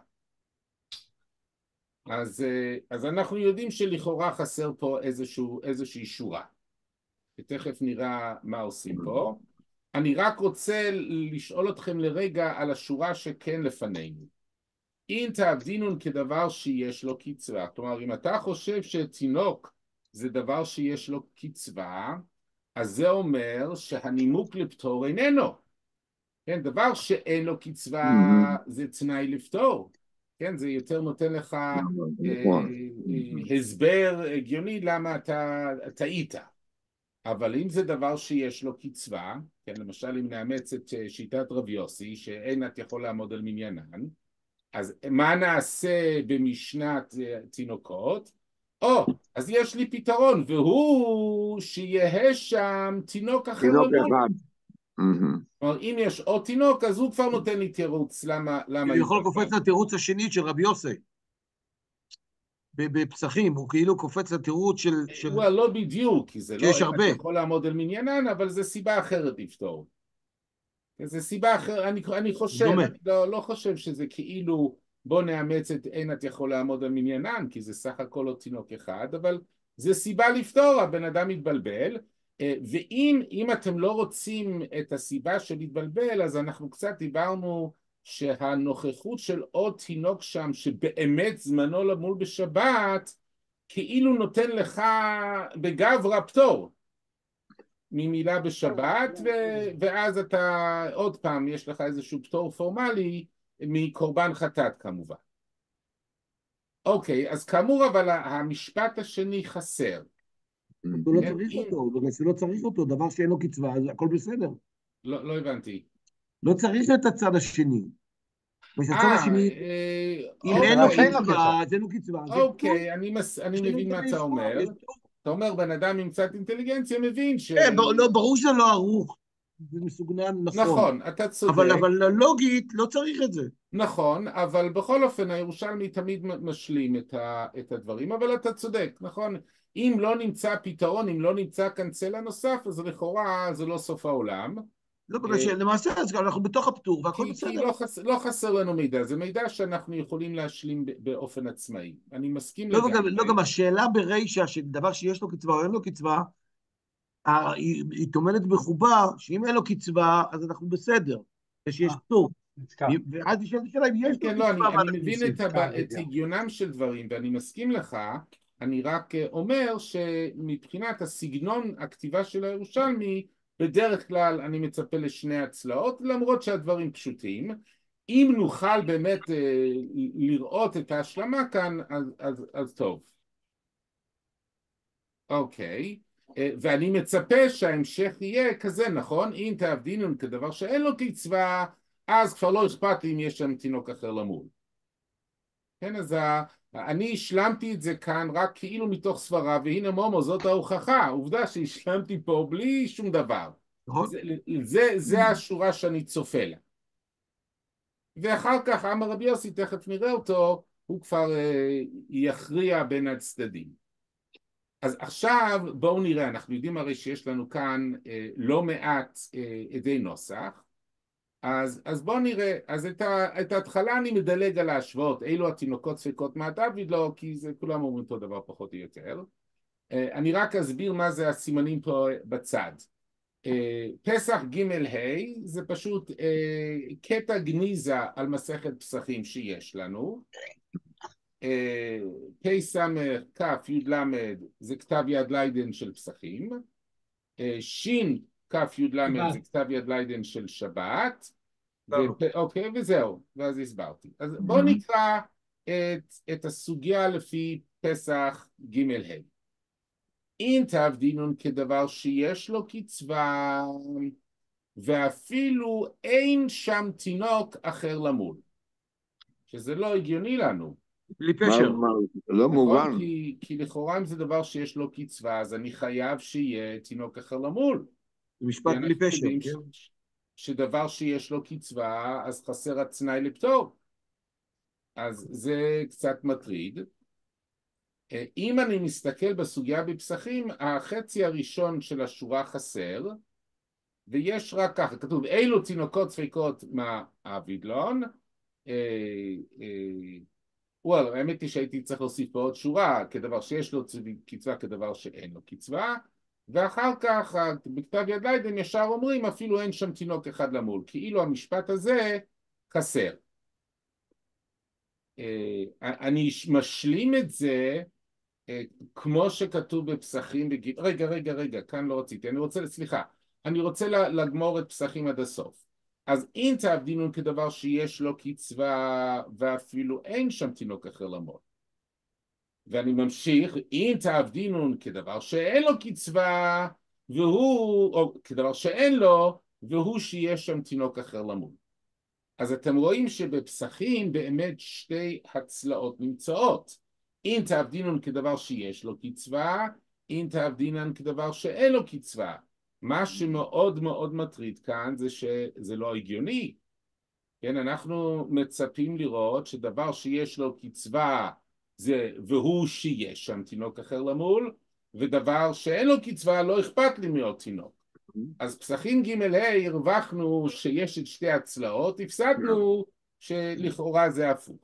אז, אז אנחנו יודעים שלכאורה חסר פה איזשהו, איזושהי שורה, ותכף נראה מה עושים פה. אני רק רוצה לשאול אתכם לרגע על השורה שכן לפנינו. אם תעבדינון כדבר שיש לו קצבה, כלומר אם אתה חושב שתינוק זה דבר שיש לו קצבה, אז זה אומר שהנימוק לפטור איננו. כן, דבר שאין לו קצבה זה תנאי לפטור. כן, זה יותר נותן לך אה, אה, הסבר הגיוני למה אתה טעית. אבל אם זה דבר שיש לו קצבה, כן, למשל אם נאמץ את שיטת רב יוסי, שאין את יכול לעמוד על מניינן, אז מה נעשה במשנת תינוקות? או, אז יש לי פתרון, והוא שיהיה שם תינוק אחר תינוק למול. אחד. מהמם. כלומר, אם יש עוד תינוק, אז הוא כבר נותן לי תירוץ, למה, למה הוא יכול התבלבלתי. קופץ לתירוץ השני של רבי יוסי. ב- בפסחים, הוא כאילו קופץ לתירוץ של... של... well, לא בדיוק, כי זה לא, שיש אם הרבה. אתה יכול לעמוד על מניינן, אבל זה סיבה אחרת לפתור. זה סיבה אחרת, אני, אני חושב, דומה. אני לא, לא חושב שזה כאילו, בוא נאמץ את אין את יכול לעמוד על מניינן, כי זה סך הכל עוד תינוק אחד, אבל זה סיבה לפתור, הבן אדם מתבלבל, אה, ואם אם אתם לא רוצים את הסיבה של להתבלבל, אז אנחנו קצת דיברנו שהנוכחות של עוד תינוק שם, שבאמת זמנו למול בשבת, כאילו נותן לך בגברא פטור ממילה בשבת, ו- ואז אתה עוד פעם יש לך איזשהו פטור פורמלי מקורבן חטאת כמובן. אוקיי, אז כאמור, אבל המשפט השני חסר. הוא לא כן, צריך אם- אותו, בגלל שלא צריך אותו, דבר שאין לו קצבה, אז הכל בסדר. לא, לא הבנתי. לא צריך את הצד השני. בגלל שהצד אה, השני, אה, אם אין לו אוקיי, אין לו קצבה, אז אין לו קצבה. זה אוקיי, אני, מס, אני פטור. מבין מה אתה אומר. יש פטור. אתה אומר, בן אדם עם קצת אינטליגנציה מבין ש... כן, בר- לא, ברור שזה לא ערוך. זה מסוגנן, נכון. נכון, אתה צודק. אבל, אבל לוגית לא צריך את זה. נכון, אבל בכל אופן הירושלמי תמיד משלים את, ה, את הדברים, אבל אתה צודק, נכון? אם לא נמצא פתרון, אם לא נמצא כאן צלע נוסף, אז לכאורה זה לא סוף העולם. לא, בגלל שלמעשה אז גם אנחנו בתוך הפטור, והכל כי, כי בסדר. לא, חס, לא חסר לנו מידע, זה מידע שאנחנו יכולים להשלים ב- באופן עצמאי. אני מסכים לא, גם, לגמרי. לא, גם השאלה ברישה של דבר שיש לו קצבה או אין לו קצבה, ה- היא, היא טומנת בחובה שאם אין לו קצבה, אז אנחנו בסדר, ושיש אה. פטור. נזכר. ואז נשאלת השאלה אם יש לו כן, לא, קצבה, אני, מה אני אנחנו מבין עושים? את, הב, כאן את בדיוק. הגיונם של דברים, ואני מסכים לך, אני רק אה, אומר שמבחינת הסגנון הכתיבה של הירושלמי, בדרך כלל אני מצפה לשני הצלעות, למרות שהדברים פשוטים. אם נוכל באמת אה, לראות את ההשלמה כאן, אז, אז, אז טוב. אוקיי, אה, ואני מצפה שההמשך יהיה כזה, נכון? אם תעבדינון כדבר שאין לו קצבה, אז כבר לא אכפת לי אם יש שם תינוק אחר למול. כן, אז ה... אני השלמתי את זה כאן רק כאילו מתוך סברה, והנה מומו, זאת ההוכחה, עובדה שהשלמתי פה בלי שום דבר. נכון? זה, זה, זה השורה שאני צופה לה. ואחר כך אמר רבי יוסי, תכף נראה אותו, הוא כבר אה, יכריע בין הצדדים. אז עכשיו בואו נראה, אנחנו יודעים הרי שיש לנו כאן אה, לא מעט אה, עדי נוסח, אז, אז בואו נראה, אז את, ה, את ההתחלה אני מדלג על ההשוואות, אילו התינוקות ספקות מה דוד לא, כי זה כולם אומרים אותו דבר פחות או יותר. אה, אני רק אסביר מה זה הסימנים פה בצד. אה, פסח ג' ה' זה פשוט אה, קטע גניזה על מסכת פסחים שיש לנו. פ' סמך כ' י' למד זה כתב יד ליידן של פסחים, ש' כ' י' למד זה כתב יד ליידן של שבת, ופ... אוקיי, וזהו, ואז הסברתי. אז בואו נקרא את, את הסוגיה לפי פסח ג' ה'. אם תעבדינון כדבר שיש לו קצבה, ואפילו אין שם תינוק אחר למול, שזה לא הגיוני לנו. בלי מה- פשר. מה- לא מובן. נכון? כי, כי לכאורה אם זה דבר שיש לו קצבה, אז אני חייב שיהיה תינוק אחר למול. זה משפט כי בלי אנחנו פשר. יודעים כן? ש- שדבר שיש לו קצבה, אז חסר התנאי לפטור. אז זה קצת מטריד. אה, אם אני מסתכל בסוגיה בפסחים, החצי הראשון של השורה חסר, ויש רק ככה, כתוב אילו תינוקות ספקות מהאבידלון, אה, אה, וואל, האמת היא שהייתי צריך להוסיף פה עוד שורה, כדבר שיש לו קצבה, כדבר שאין לו קצבה, ואחר כך בכתב יד ליידן ישר אומרים אפילו אין שם תינוק אחד למול, כאילו המשפט הזה חסר. אני משלים את זה כמו שכתוב בפסחים בגיל... רגע, רגע, רגע, כאן לא רציתי, אני רוצה, סליחה, אני רוצה לגמור את פסחים עד הסוף. אז אם תעבדינון כדבר שיש לו קצבה ואפילו אין שם תינוק אחר למול. ואני ממשיך, אם תעבדינון כדבר שאין לו קצבה והוא, או כדבר שאין לו, והוא שיש שם תינוק אחר למול. אז אתם רואים שבפסחים באמת שתי הצלעות נמצאות. אין תעבדינן כדבר שיש לו קצבה, אין תעבדינן כדבר שאין לו קצבה. מה שמאוד מאוד מטריד כאן זה שזה לא הגיוני. כן, אנחנו מצפים לראות שדבר שיש לו קצבה זה והוא שיש שם תינוק אחר למול, ודבר שאין לו קצבה לא אכפת לי מעוד תינוק. אז פסחים ג' ה' הרווחנו שיש את שתי הצלעות, הפסדנו שלכאורה זה הפוך.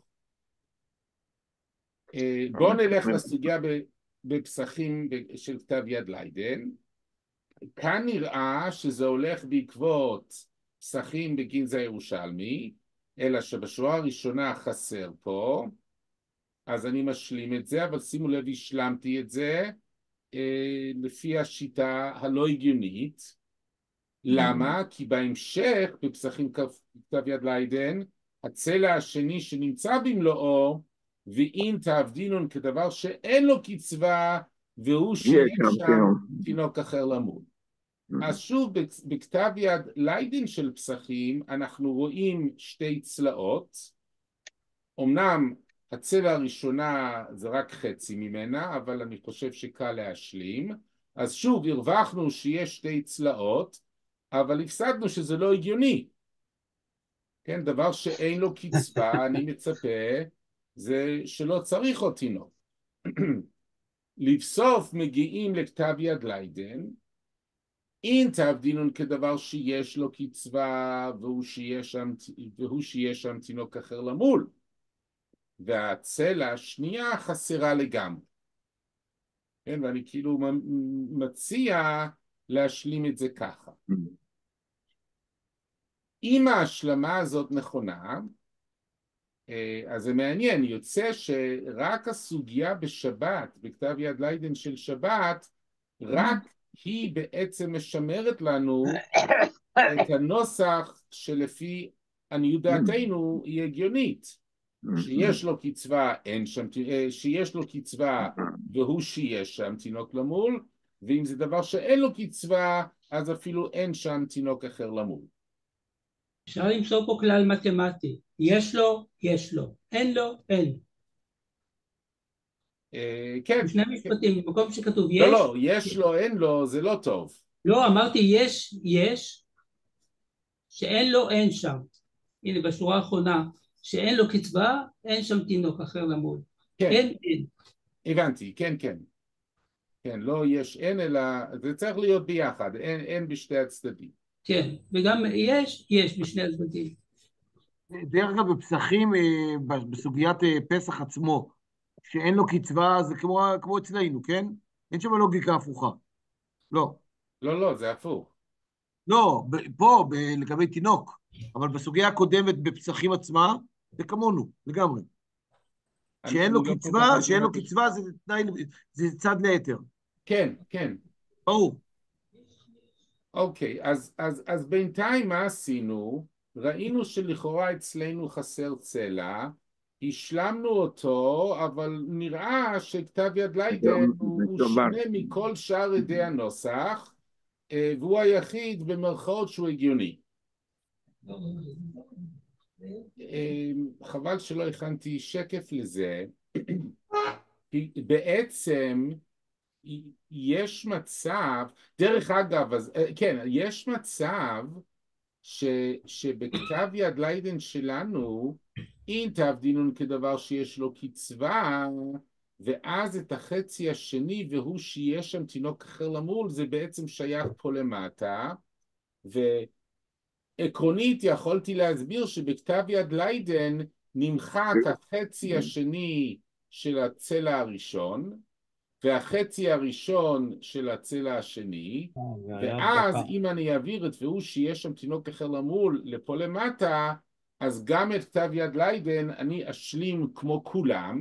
בואו נלך לסוגיה בפסחים של כתב יד ליידן. כאן נראה שזה הולך בעקבות פסחים בגנזה ירושלמי, אלא שבשורה הראשונה חסר פה, אז אני משלים את זה, אבל שימו לב, השלמתי את זה אה, לפי השיטה הלא הגיונית. למה? כי בהמשך, בפסחים כתב יד ליידן, הצלע השני שנמצא במלואו, ואין תעבדינון כדבר שאין לו קצבה, והוא שיש שם תינוק אחר למול. אז שוב, בכתב יד ליידן של פסחים, אנחנו רואים שתי צלעות. אמנם הצלע הראשונה זה רק חצי ממנה, אבל אני חושב שקל להשלים. אז שוב, הרווחנו שיש שתי צלעות, אבל הפסדנו שזה לא הגיוני. כן, דבר שאין לו קצבה, אני מצפה, זה שלא צריך עוד תינוק. לבסוף מגיעים לכתב יד ליידן, אין תעבדינון כדבר שיש לו קצבה והוא שיש שם, והוא שיש שם תינוק אחר למול. והצלע השנייה חסרה לגמרי. כן, ואני כאילו מציע להשלים את זה ככה. אם ההשלמה הזאת נכונה, אז זה מעניין, יוצא שרק הסוגיה בשבת, בכתב יד ליידן של שבת, רק היא בעצם משמרת לנו את הנוסח שלפי עניות דעתנו היא הגיונית. שיש לו קצבה, אין שם, שיש לו קצבה והוא שיש שם תינוק למול, ואם זה דבר שאין לו קצבה, אז אפילו אין שם תינוק אחר למול. אפשר למצוא פה כלל מתמטי, יש לו, יש לו, אין לו, אין. כן. שני משפטים, במקום שכתוב יש... לא, לא, יש לו, אין לו, זה לא טוב. לא, אמרתי יש, יש, שאין לו, אין שם. הנה, בשורה האחרונה, שאין לו קצבה, אין שם תינוק אחר למול. כן. אין, אין. הבנתי, כן, כן. כן, לא יש, אין, אלא, זה צריך להיות ביחד, אין, אין בשתי הצדדים. כן, וגם יש, יש בשני הצדדים. דרך אגב, בפסחים, בסוגיית פסח עצמו, שאין לו קצבה, זה כמו, כמו אצלנו, כן? אין שם לוגיקה הפוכה. לא. לא, לא, זה הפוך. לא, פה, לגבי תינוק, אבל בסוגיה הקודמת בפסחים עצמה, זה כמונו, לגמרי. שאין לו קצבה, שאין לו קצבה, זה תנאי, זה צד ליתר. כן, כן. ברור. אוקיי, אז, אז, אז בינתיים מה עשינו? ראינו שלכאורה אצלנו חסר צלע, השלמנו אותו, אבל נראה שכתב יד ליידן הוא שונה מכל שאר עדי הנוסח, והוא היחיד במרכאות שהוא הגיוני. חבל שלא הכנתי שקף לזה, כי בעצם יש מצב, דרך אגב, אז, כן, יש מצב ש, שבכתב יד ליידן שלנו, אין תעבדינון כדבר שיש לו קצבה, ואז את החצי השני, והוא שיש שם תינוק אחר למול, זה בעצם שייך פה למטה, ועקרונית יכולתי להסביר שבכתב יד ליידן נמחק החצי השני של הצלע הראשון, והחצי הראשון של הצלע השני, ואז אם אני אעביר את והוא שיש שם תינוק אחר למול לפה למטה, אז גם את כתב יד ליידן אני אשלים כמו כולם,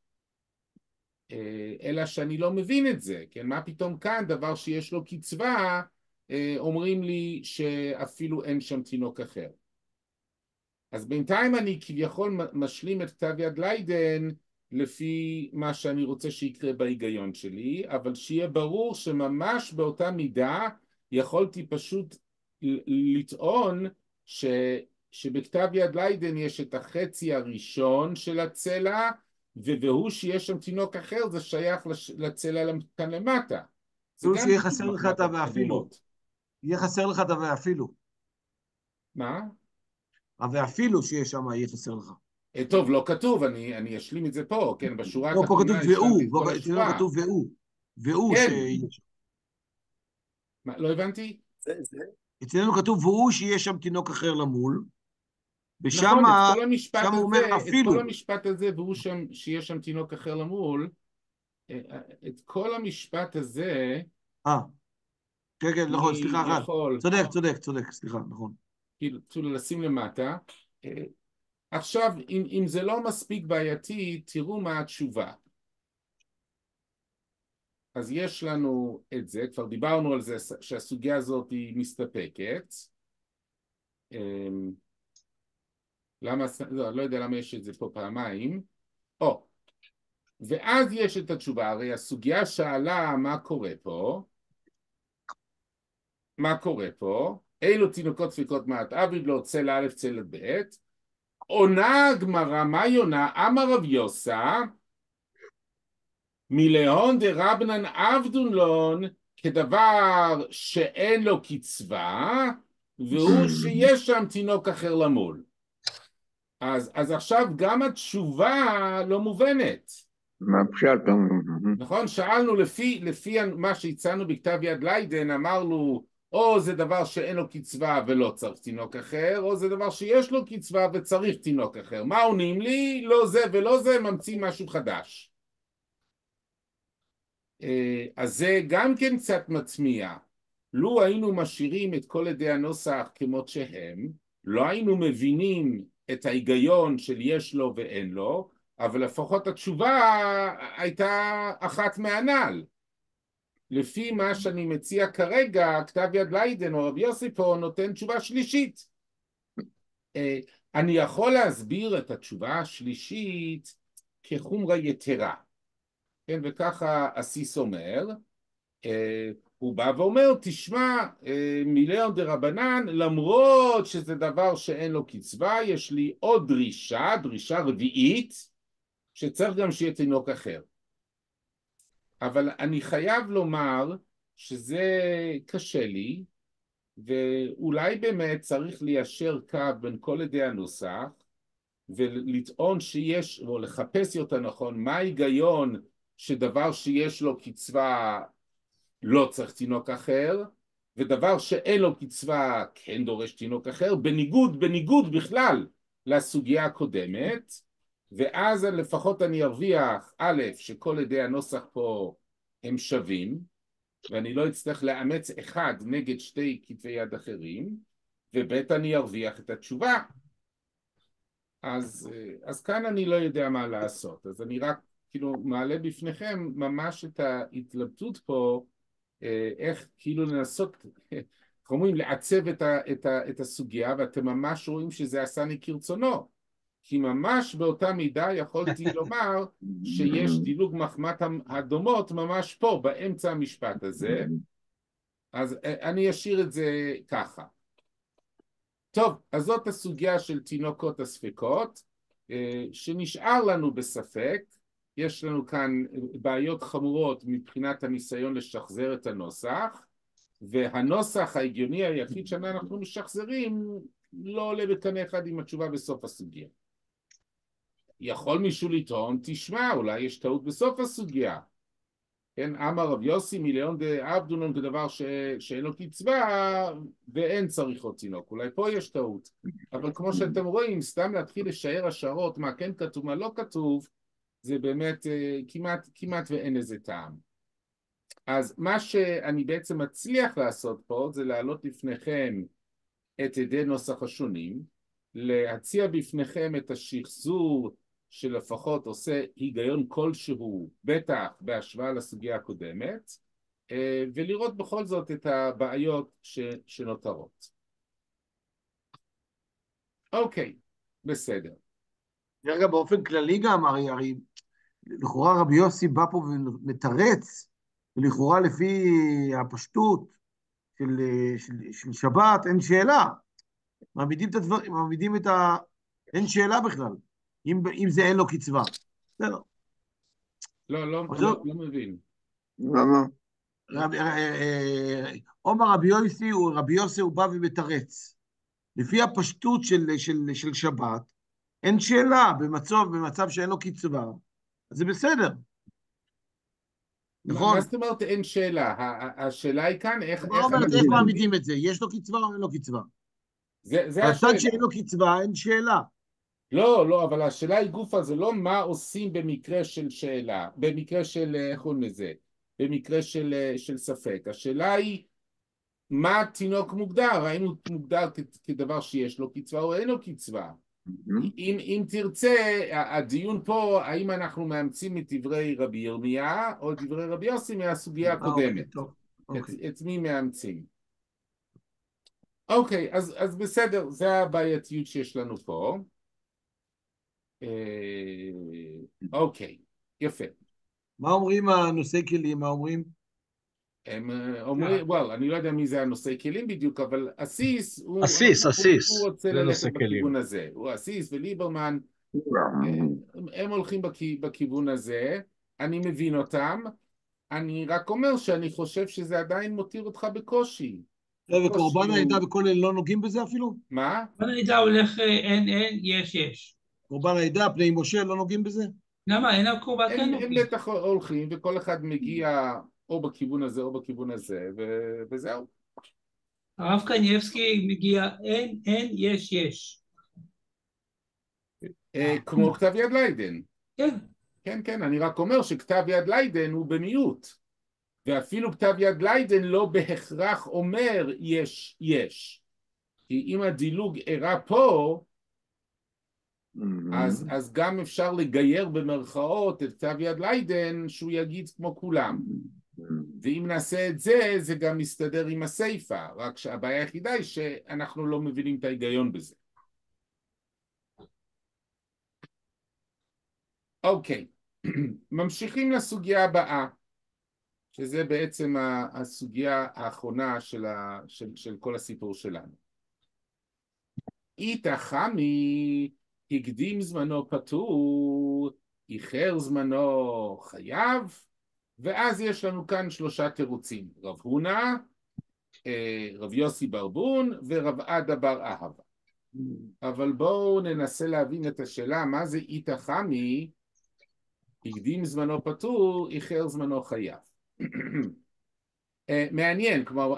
אלא שאני לא מבין את זה, כן? מה פתאום כאן דבר שיש לו קצבה, אומרים לי שאפילו אין שם תינוק אחר. אז בינתיים אני כביכול משלים את כתב יד ליידן, לפי מה שאני רוצה שיקרה בהיגיון שלי, אבל שיהיה ברור שממש באותה מידה יכולתי פשוט לטעון ש, שבכתב יד ליידן יש את החצי הראשון של הצלע, והוא שיש שם תינוק אחר, זה שייך לצלע כאן למטה. והוא שיהיה חסר לך את ה"ואפילו". יהיה חסר לך את ה"ואפילו". מה? ה"ואפילו" שיש שם יהיה חסר לך. טוב, לא כתוב, אני, אני אשלים את זה פה, כן, בשורה לא, פה כתוב והוא, אצלנו כתוב והוא. והוא כן. שיש. מה, לא הבנתי? אצלנו כתוב והוא שיש שם תינוק אחר למול, ושם נכון, את כל המשפט שם הזה, הוא אומר אפילו. את כל המשפט הזה, והוא שם, שיש שם תינוק אחר למול, את כל המשפט הזה, אה, כן, כן, נכון, סליחה אחת. יכול... צודק, צודק, צודק, סליחה, נכון. כאילו, לשים למטה. עכשיו, אם, אם זה לא מספיק בעייתי, תראו מה התשובה. אז יש לנו את זה, כבר דיברנו על זה, שהסוגיה הזאת היא מסתפקת. למה, לא, לא יודע למה יש את זה פה פעמיים. או, ואז יש את התשובה, הרי הסוגיה שאלה מה קורה פה. מה קורה פה? אילו תינוקות ספיקות מעט עביד לא צלע א' צלע ב'. עונה הגמרא, מה היא עונה? אמר רב יוסה, מלהון דרבנן עבדון לון, כדבר שאין לו קצבה, והוא שיש שם תינוק אחר למול. אז, אז עכשיו גם התשובה לא מובנת. מה פשט? נכון? שאלנו לפי, לפי מה שהצענו בכתב יד ליידן, אמרנו, או זה דבר שאין לו קצבה ולא צריך תינוק אחר, או זה דבר שיש לו קצבה וצריך תינוק אחר. מה עונים לי? לא זה ולא זה, ממציא משהו חדש. אז זה גם כן קצת מצמיע. לו היינו משאירים את כל עדי הנוסח כמות שהם, לא היינו מבינים את ההיגיון של יש לו ואין לו, אבל לפחות התשובה הייתה אחת מהנ"ל. לפי מה שאני מציע כרגע, כתב יד ליידן או רבי יוסי פה נותן תשובה שלישית. אני יכול להסביר את התשובה השלישית כחומרה יתרה. כן, וככה אסיס אומר, הוא בא ואומר, תשמע, מיליון דרבנן, למרות שזה דבר שאין לו קצבה, יש לי עוד דרישה, דרישה רביעית, שצריך גם שיהיה תינוק אחר. אבל אני חייב לומר שזה קשה לי, ואולי באמת צריך ליישר קו בין כל עדי הנוסח, ולטעון שיש, או לחפש יותר נכון, מה ההיגיון שדבר שיש לו קצבה לא צריך תינוק אחר, ודבר שאין לו קצבה כן דורש תינוק אחר, בניגוד, בניגוד בכלל לסוגיה הקודמת, ואז לפחות אני ארוויח, א', שכל עדי הנוסח פה הם שווים, ואני לא אצטרך לאמץ אחד נגד שתי כתבי יד אחרים, וב' אני ארוויח את התשובה. אז, אז כאן אני לא יודע מה לעשות, אז אני רק כאילו מעלה בפניכם ממש את ההתלבטות פה, איך כאילו לנסות, איך אומרים, לעצב את, ה, את, ה, את הסוגיה, ואתם ממש רואים שזה עשני כרצונו, כי ממש באותה מידה יכולתי לומר שיש דילוג מחמת הדומות ממש פה, באמצע המשפט הזה, אז אני אשאיר את זה ככה. טוב, אז זאת הסוגיה של תינוקות הספקות, שנשאר לנו בספק, יש לנו כאן בעיות חמורות מבחינת הניסיון לשחזר את הנוסח, והנוסח ההגיוני היחיד שאנחנו משחזרים לא עולה בקנה אחד עם התשובה בסוף הסוגיה. יכול מישהו לטעון, תשמע, אולי יש טעות בסוף הסוגיה. כן, אמר רב יוסי מיליון דעבדון לון כדבר ש... שאין לו קצבה ואין צריך עוד תינוק. אולי פה יש טעות. אבל כמו שאתם רואים, סתם להתחיל לשער השערות מה כן כתוב, מה לא כתוב, זה באמת כמעט, כמעט ואין איזה טעם. אז מה שאני בעצם מצליח לעשות פה, זה להעלות לפניכם את עדי נוסח השונים, להציע בפניכם את השחזור שלפחות עושה היגיון כלשהו, בטח בהשוואה לסוגיה הקודמת, ולראות בכל זאת את הבעיות ש... שנותרות. אוקיי, בסדר. רגע, באופן כללי גם, הרי, הרי לכאורה רבי יוסי בא פה ומתרץ, ולכאורה לפי הפשטות של, של, של שבת, אין שאלה. מעמידים את הדברים, מעמידים את ה... אין שאלה בכלל, אם, אם זה אין לו קצבה. בסדר. לא, לא, אז לא, זהו. לא מבין. למה? רבי- אה, אה, עומר רבי יוסי, הוא- רבי יוסי הוא בא ומתרץ. לפי הפשטות של, של, של שבת, אין שאלה, במצב, במצב שאין לו קצבה, אז זה בסדר. מה נכון? מה זאת אומרת אין שאלה? ה- ה- השאלה היא כאן איך... מה איך אומרת, אנחנו איך יודעים? מעמידים את זה? יש לו קצבה או אין לו קצבה? זה זה בצד השאלה. שאין לו קצבה, אין שאלה. לא, לא, אבל השאלה היא גופה, זה לא מה עושים במקרה של שאלה, במקרה של, איך קוראים לזה? במקרה של, של ספק. השאלה היא, מה התינוק מוגדר? האם הוא מוגדר כ- כדבר שיש לו קצבה או אין לו קצבה? אם, אם תרצה, הדיון פה, האם אנחנו מאמצים את דברי רבי ירמיה או את דברי רבי יוסי מהסוגיה אה, אוקיי, הקודמת. טוב. את, אוקיי. את מי מאמצים? אוקיי, אז, אז בסדר, זה הבעייתיות שיש לנו פה. אה, אוקיי, יפה. מה אומרים הנושאי כלים? מה אומרים? הם אה, אומרים, וואל, אני לא יודע מי זה הנושאי כלים בדיוק, אבל אסיס, הוא, אסיס, הוא, אסיס, הוא רוצה זה ללכת נושא כלים. בכיוון הזה. הוא אסיס וליברמן, הם, הם הולכים בכ, בכיוון הזה, אני מבין אותם, אני רק אומר שאני חושב שזה עדיין מותיר אותך בקושי. לא, וקורבן בקושי העדה הוא- וכל אלה לא נוגעים בזה אפילו? מה? בוא נדע, הולך אה, אין אין, יש יש. קורבן העדה, פני משה, לא נוגעים בזה? למה? אין הקורבן כן הם, הם נוגעים. בטח הולכים, וכל אחד מגיע או בכיוון הזה או בכיוון הזה, ו- וזהו. הרב קניבסקי מגיע אין אין, יש יש. אה, כמו כתב יד ליידן. כן. כן, כן, אני רק אומר שכתב יד ליידן הוא במיעוט, ואפילו כתב יד ליידן לא בהכרח אומר יש, יש. כי אם הדילוג אירע פה, אז, אז גם אפשר לגייר במרכאות את כתב יד ליידן שהוא יגיד כמו כולם. ואם נעשה את זה, זה גם מסתדר עם הסייפה, רק שהבעיה היחידה היא שאנחנו לא מבינים את ההיגיון בזה. אוקיי, ממשיכים לסוגיה הבאה, שזה בעצם הסוגיה האחרונה של, ה, של, של כל הסיפור שלנו. איתא חמי הקדים זמנו פטור, איחר זמנו חייב, ואז יש לנו כאן שלושה תירוצים, רב הונא, רב יוסי ברבון ורב עדה בר אהבה. אבל בואו ננסה להבין את השאלה, מה זה איתא חמי, הקדים זמנו פטור, איחר זמנו חייב. מעניין, כלומר,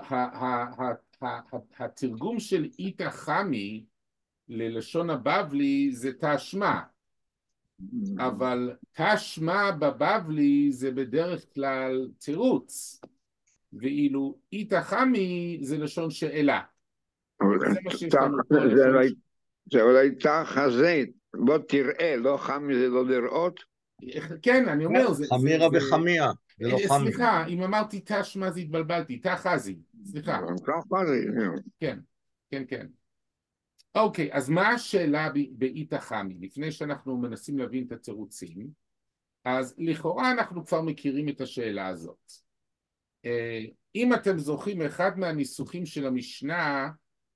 התרגום של איתא חמי ללשון הבבלי זה תשמע, אבל תשמע בבבלי זה בדרך כלל תירוץ, ואילו איתא חמי זה לשון שאלה. זה מה שיש לנו פה לשון... זה אולי תחזית, בוא תראה, לא חמי זה לא לראות? כן, אני אומר, זה... חמירה וחמיה, זה לא חמי. סליחה, אם אמרתי תשמע זה התבלבלתי, תחזי, סליחה. כן, כן, כן. אוקיי, אז מה השאלה באיתא חמי? לפני שאנחנו מנסים להבין את התירוצים, אז לכאורה אנחנו כבר מכירים את השאלה הזאת. אם אתם זוכרים, אחד מהניסוחים של המשנה,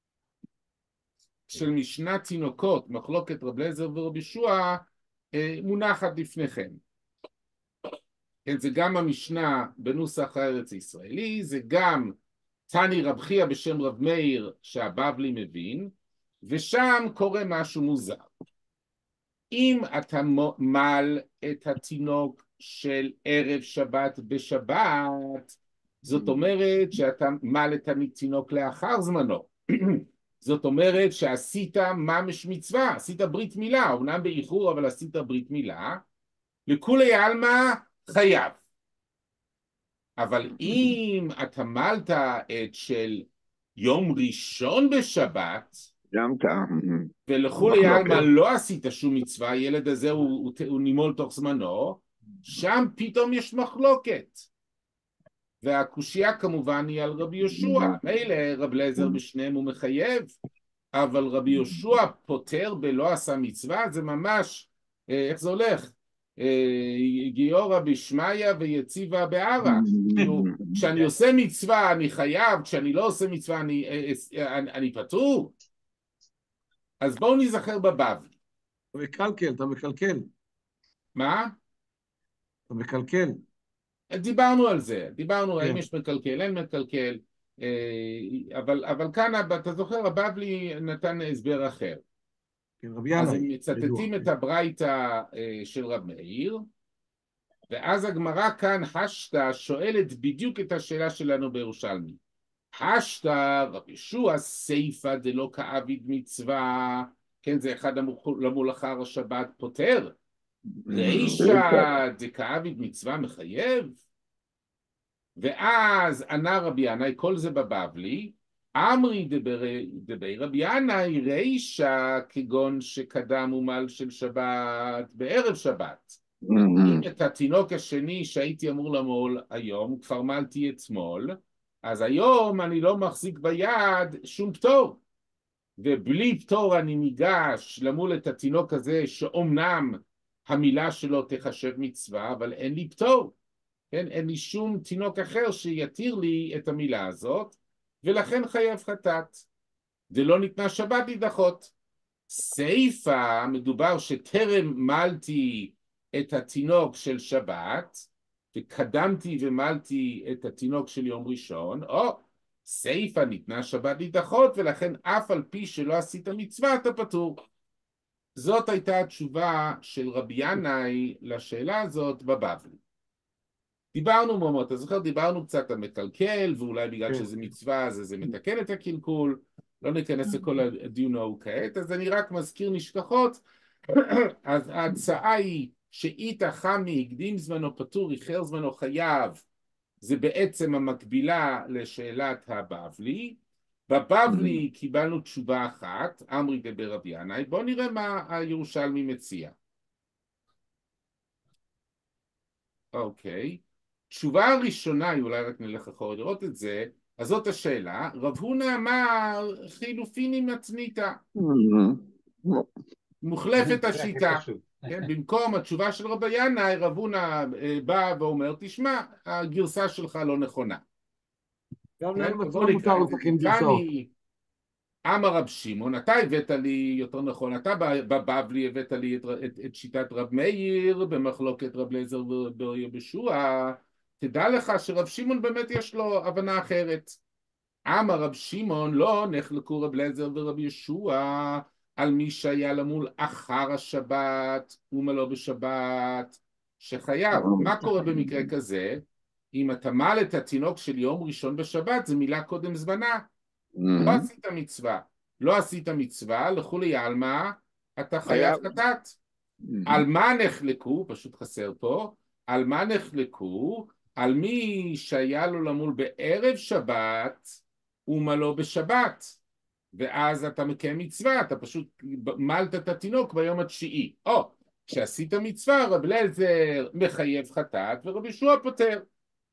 של משנה תינוקות, מחלוקת רב אליעזר ורבי יהושע, מונחת לפניכם. כן, זה גם המשנה בנוסח הארץ הישראלי, זה גם תני רב חייא בשם רב מאיר שהבבלי מבין, ושם קורה משהו מוזר. אם אתה מל את התינוק של ערב שבת בשבת, זאת אומרת שאתה מל את התינוק לאחר זמנו. זאת אומרת שעשית ממש מצווה, עשית ברית מילה, אומנם באיחור אבל עשית ברית מילה, לכולי עלמא חייב. אבל אם אתה מלת את של יום ראשון בשבת, ולכולי עלמא לא עשית שום מצווה, הילד הזה הוא, הוא, הוא נימול תוך זמנו, שם פתאום יש מחלוקת. והקושייה כמובן היא על רבי יהושע, מילא רב אליעזר בשניהם הוא מחייב, אבל רבי יהושע פוטר בלא עשה מצווה, זה ממש, איך זה הולך? גיורא בשמיא ויציבא בערא. כשאני עושה מצווה אני חייב, כשאני לא עושה מצווה אני, אני, אני פטור. אז בואו נזכר בבבלי. אתה מקלקל, אתה מקלקל. מה? אתה מקלקל. דיברנו על זה, דיברנו כן. האם יש מקלקל, אין מקלקל, אבל, אבל כאן, אתה זוכר, הבבלי נתן הסבר אחר. כן, רבי אז ינאי. הם מצטטים את הברייתא של רב מאיר, ואז הגמרא כאן השתא שואלת בדיוק את השאלה שלנו בירושלמי. השתא רב ישוע סיפא דלא כעביד מצווה, כן, זה אחד למול אחר השבת פותר, רישא דכעביד מצווה מחייב. ואז ענה רבי ינאי, כל זה בבבלי, אמרי דבי רבי ינאי רישא כגון שקדם ומל של שבת בערב שבת. אם את התינוק השני שהייתי אמור למול היום, כבר מלתי אתמול, אז היום אני לא מחזיק ביד שום פטור. ובלי פטור אני ניגש למול את התינוק הזה, שאומנם המילה שלו תחשב מצווה, אבל אין לי פטור. כן? אין לי שום תינוק אחר שיתיר לי את המילה הזאת, ולכן חייב חטאת. ולא ניתנה שבת להידחות. סיפא מדובר שטרם מלתי את התינוק של שבת, וקדמתי ומלתי את התינוק של יום ראשון, או סיפא ניתנה שבת להידחות, ולכן אף על פי שלא עשית מצווה אתה פטור. זאת הייתה התשובה של רבי ינאי לשאלה הזאת בבבלי. דיברנו מומות, אתה זוכר, דיברנו קצת על מקלקל, ואולי בגלל שזה מצווה אז זה מתקן את הקלקול, לא ניכנס לכל הדיון ההוא כעת, אז אני רק מזכיר נשכחות. אז ההצעה היא שאיתא חמי הקדים זמנו פטור, איחר זמנו חייב, זה בעצם המקבילה לשאלת הבבלי. בבבלי קיבלנו תשובה אחת, אמרי דבר רבי ינאי, בואו נראה מה הירושלמי מציע. אוקיי. תשובה הראשונה, אולי רק נלך אחורה לראות את זה, אז זאת השאלה, רב הונא אמר חילופין עם עצמיתא, מוחלפת השיטה, כן? במקום התשובה של רבי ינאי, רב הונא בא ואומר, תשמע, הגרסה שלך לא נכונה. גם להם עצמו מותר לתקן גרסאות. אמר רב שמעון, אתה הבאת לי, יותר נכון, אתה בבבלי הבאת לי את, את, את שיטת רב מאיר, במחלוקת רב אליעזר בר יהושע, תדע לך שרב שמעון באמת יש לו הבנה אחרת. אמר רב שמעון, לא נחלקו רב אליעזר ורב יהושע על מי שהיה למול אחר השבת ומה לא בשבת שחייב. מה קורה במקרה כזה? אם אתה מל את התינוק של יום ראשון בשבת, זה מילה קודם זמנה. לא עשית מצווה. לא עשית מצווה, לכולי עלמא, אתה חייב חטאת. על מה נחלקו, פשוט חסר פה, על מה נחלקו? על מי שהיה לו למול בערב שבת ומה לא בשבת. ואז אתה מקיים מצווה, אתה פשוט מלת את התינוק ביום התשיעי. או, כשעשית מצווה, רב אליעזר מחייב חטאת ורב יהושע פוטר.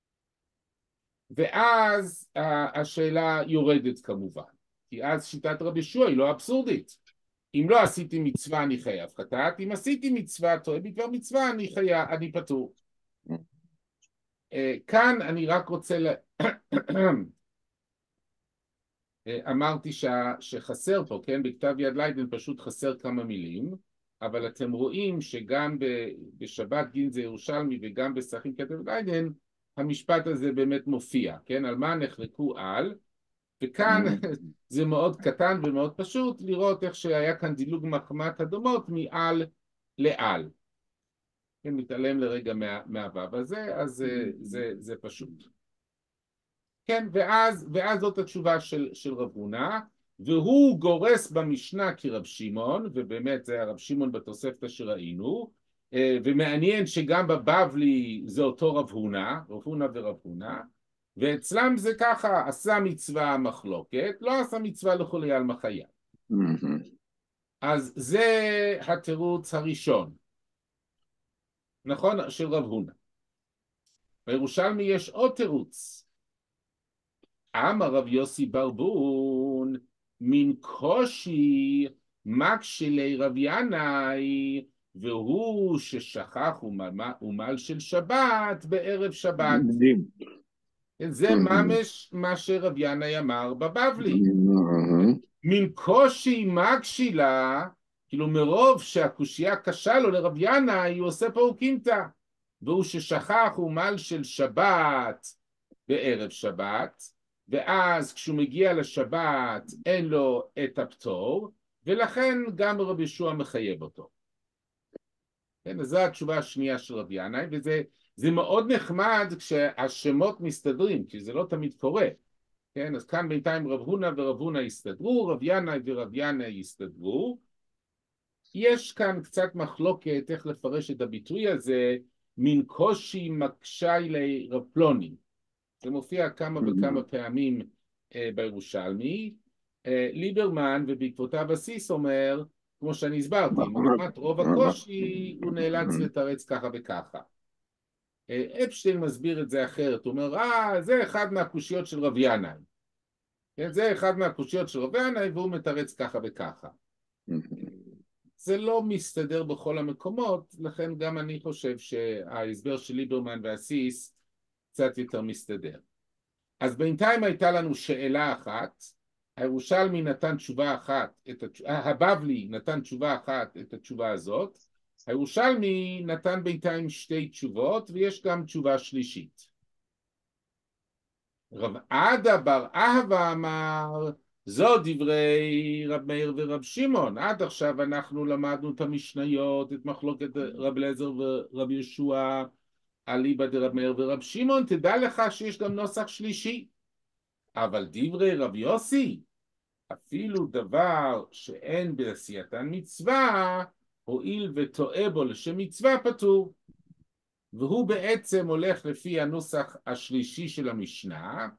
ואז השאלה יורדת כמובן, כי אז שיטת רב יהושע היא לא אבסורדית. אם לא עשיתי מצווה אני חייב חטאת, אם עשיתי מצווה, טועה בדבר מצווה, אני חייב, אני פטור. כאן אני רק רוצה ל... אמרתי שחסר פה, כן? בכתב יד ליידן פשוט חסר כמה מילים, אבל אתם רואים שגם בשבת גינזי ירושלמי וגם בסכים כתב ליידן, המשפט הזה באמת מופיע, כן? על מה נחלקו על, וכאן זה מאוד קטן ומאוד פשוט לראות איך שהיה כאן דילוג מחמת הדומות מעל לעל. כן, מתעלם לרגע מה, מהוו הזה, אז זה, זה, זה פשוט. כן, ואז, ואז זאת התשובה של, של רב הונא, והוא גורס במשנה כרב שמעון, ובאמת זה הרב שמעון בתוספתא שראינו, ומעניין שגם בבבלי זה אותו רב הונא, רב הונא ורב הונא, ואצלם זה ככה, עשה מצווה מחלוקת, לא עשה מצווה לכולי עלמא חייב. אז זה התירוץ הראשון, נכון? של רב הונא. בירושלמי יש עוד תירוץ. אמר רב יוסי ברבון, מן קושי מקשלי רב ינאי, והוא ששכח ומל של שבת בערב שבת. זה ממש מה שרב ינאי אמר בבבלי. מן קושי מקשילה, כאילו מרוב שהקושייה קשה לו לרב ינאי, הוא עושה פה אוקימתא, והוא ששכח הוא מעל של שבת בערב שבת, ואז כשהוא מגיע לשבת אין לו את הפטור, ולכן גם רבי יהושע מחייב אותו. כן, אז זו התשובה השנייה של רב ינאי, וזה זה מאוד נחמד כשהשמות מסתדרים, כי זה לא תמיד קורה. כן, אז כאן בינתיים רב הונא ורב הונא הסתדרו, רב ינאי ורב ינאי הסתדרו. יש כאן קצת מחלוקת איך לפרש את הביטוי הזה, מן קושי מקשי לרב פלוני. זה מופיע כמה וכמה פעמים אה, בירושלמי. אה, ליברמן ובעקבותיו הסיס אומר, כמו שאני הסברתי, מלמד רוב הקושי הוא נאלץ לתרץ ככה וככה. אה, אפשטיין מסביר את זה אחרת, הוא אומר, אה, זה אחד מהקושיות של רב ינאי. כן, זה אחד מהקושיות של רב ינאי והוא מתרץ ככה וככה. זה לא מסתדר בכל המקומות, לכן גם אני חושב שההסבר של ליברמן והסיס קצת יותר מסתדר. אז בינתיים הייתה לנו שאלה אחת, הירושלמי נתן תשובה אחת, את התש... הבבלי נתן תשובה אחת את התשובה הזאת, הירושלמי נתן בינתיים שתי תשובות ויש גם תשובה שלישית. רב עדה בר אהבה אמר, זו דברי רב מאיר ורב שמעון. עד עכשיו אנחנו למדנו את המשניות, את מחלוקת רב אליעזר ורב יהושע, אליבא דרב מאיר ורב שמעון, תדע לך שיש גם נוסח שלישי. אבל דברי רב יוסי, אפילו דבר שאין בעשייתן מצווה, הואיל וטועה בו לשם מצווה פטור. והוא בעצם הולך לפי הנוסח השלישי של המשנה,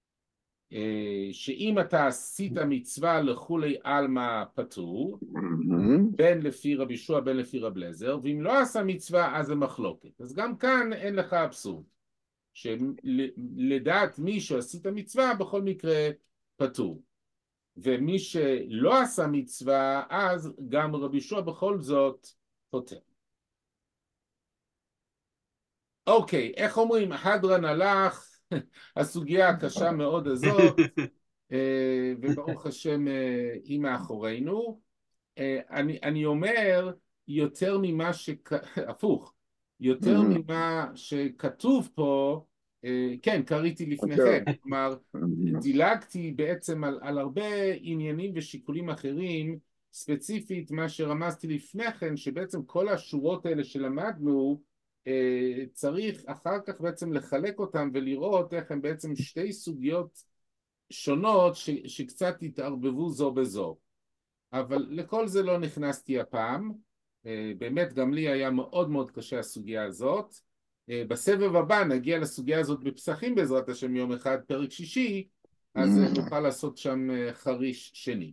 שאם אתה עשית מצווה לכולי עלמא פטור, בין לפי רבי יהושע בין לפי רב אליעזר, ואם לא עשה מצווה אז זה מחלוקת. אז גם כאן אין לך אבסורד, שלדעת מי שעשית מצווה בכל מקרה פטור, ומי שלא עשה מצווה אז גם רבי יהושע בכל זאת פוטר. אוקיי, איך אומרים? הדרן הלך, הסוגיה הקשה מאוד הזאת, וברוך השם היא מאחורינו. אני, אני אומר יותר ממה שכ... הפוך, יותר ממה שכתוב פה, כן, קראתי לפניכם, כלומר, דילגתי בעצם על, על הרבה עניינים ושיקולים אחרים, ספציפית מה שרמזתי לפני כן, שבעצם כל השורות האלה שלמדנו, צריך אחר כך בעצם לחלק אותם ולראות איך הם בעצם שתי סוגיות שונות ש, שקצת התערבבו זו בזו. אבל לכל זה לא נכנסתי הפעם, באמת גם לי היה מאוד מאוד קשה הסוגיה הזאת. בסבב הבא נגיע לסוגיה הזאת בפסחים בעזרת השם יום אחד, פרק שישי, אז נוכל לעשות שם חריש שני.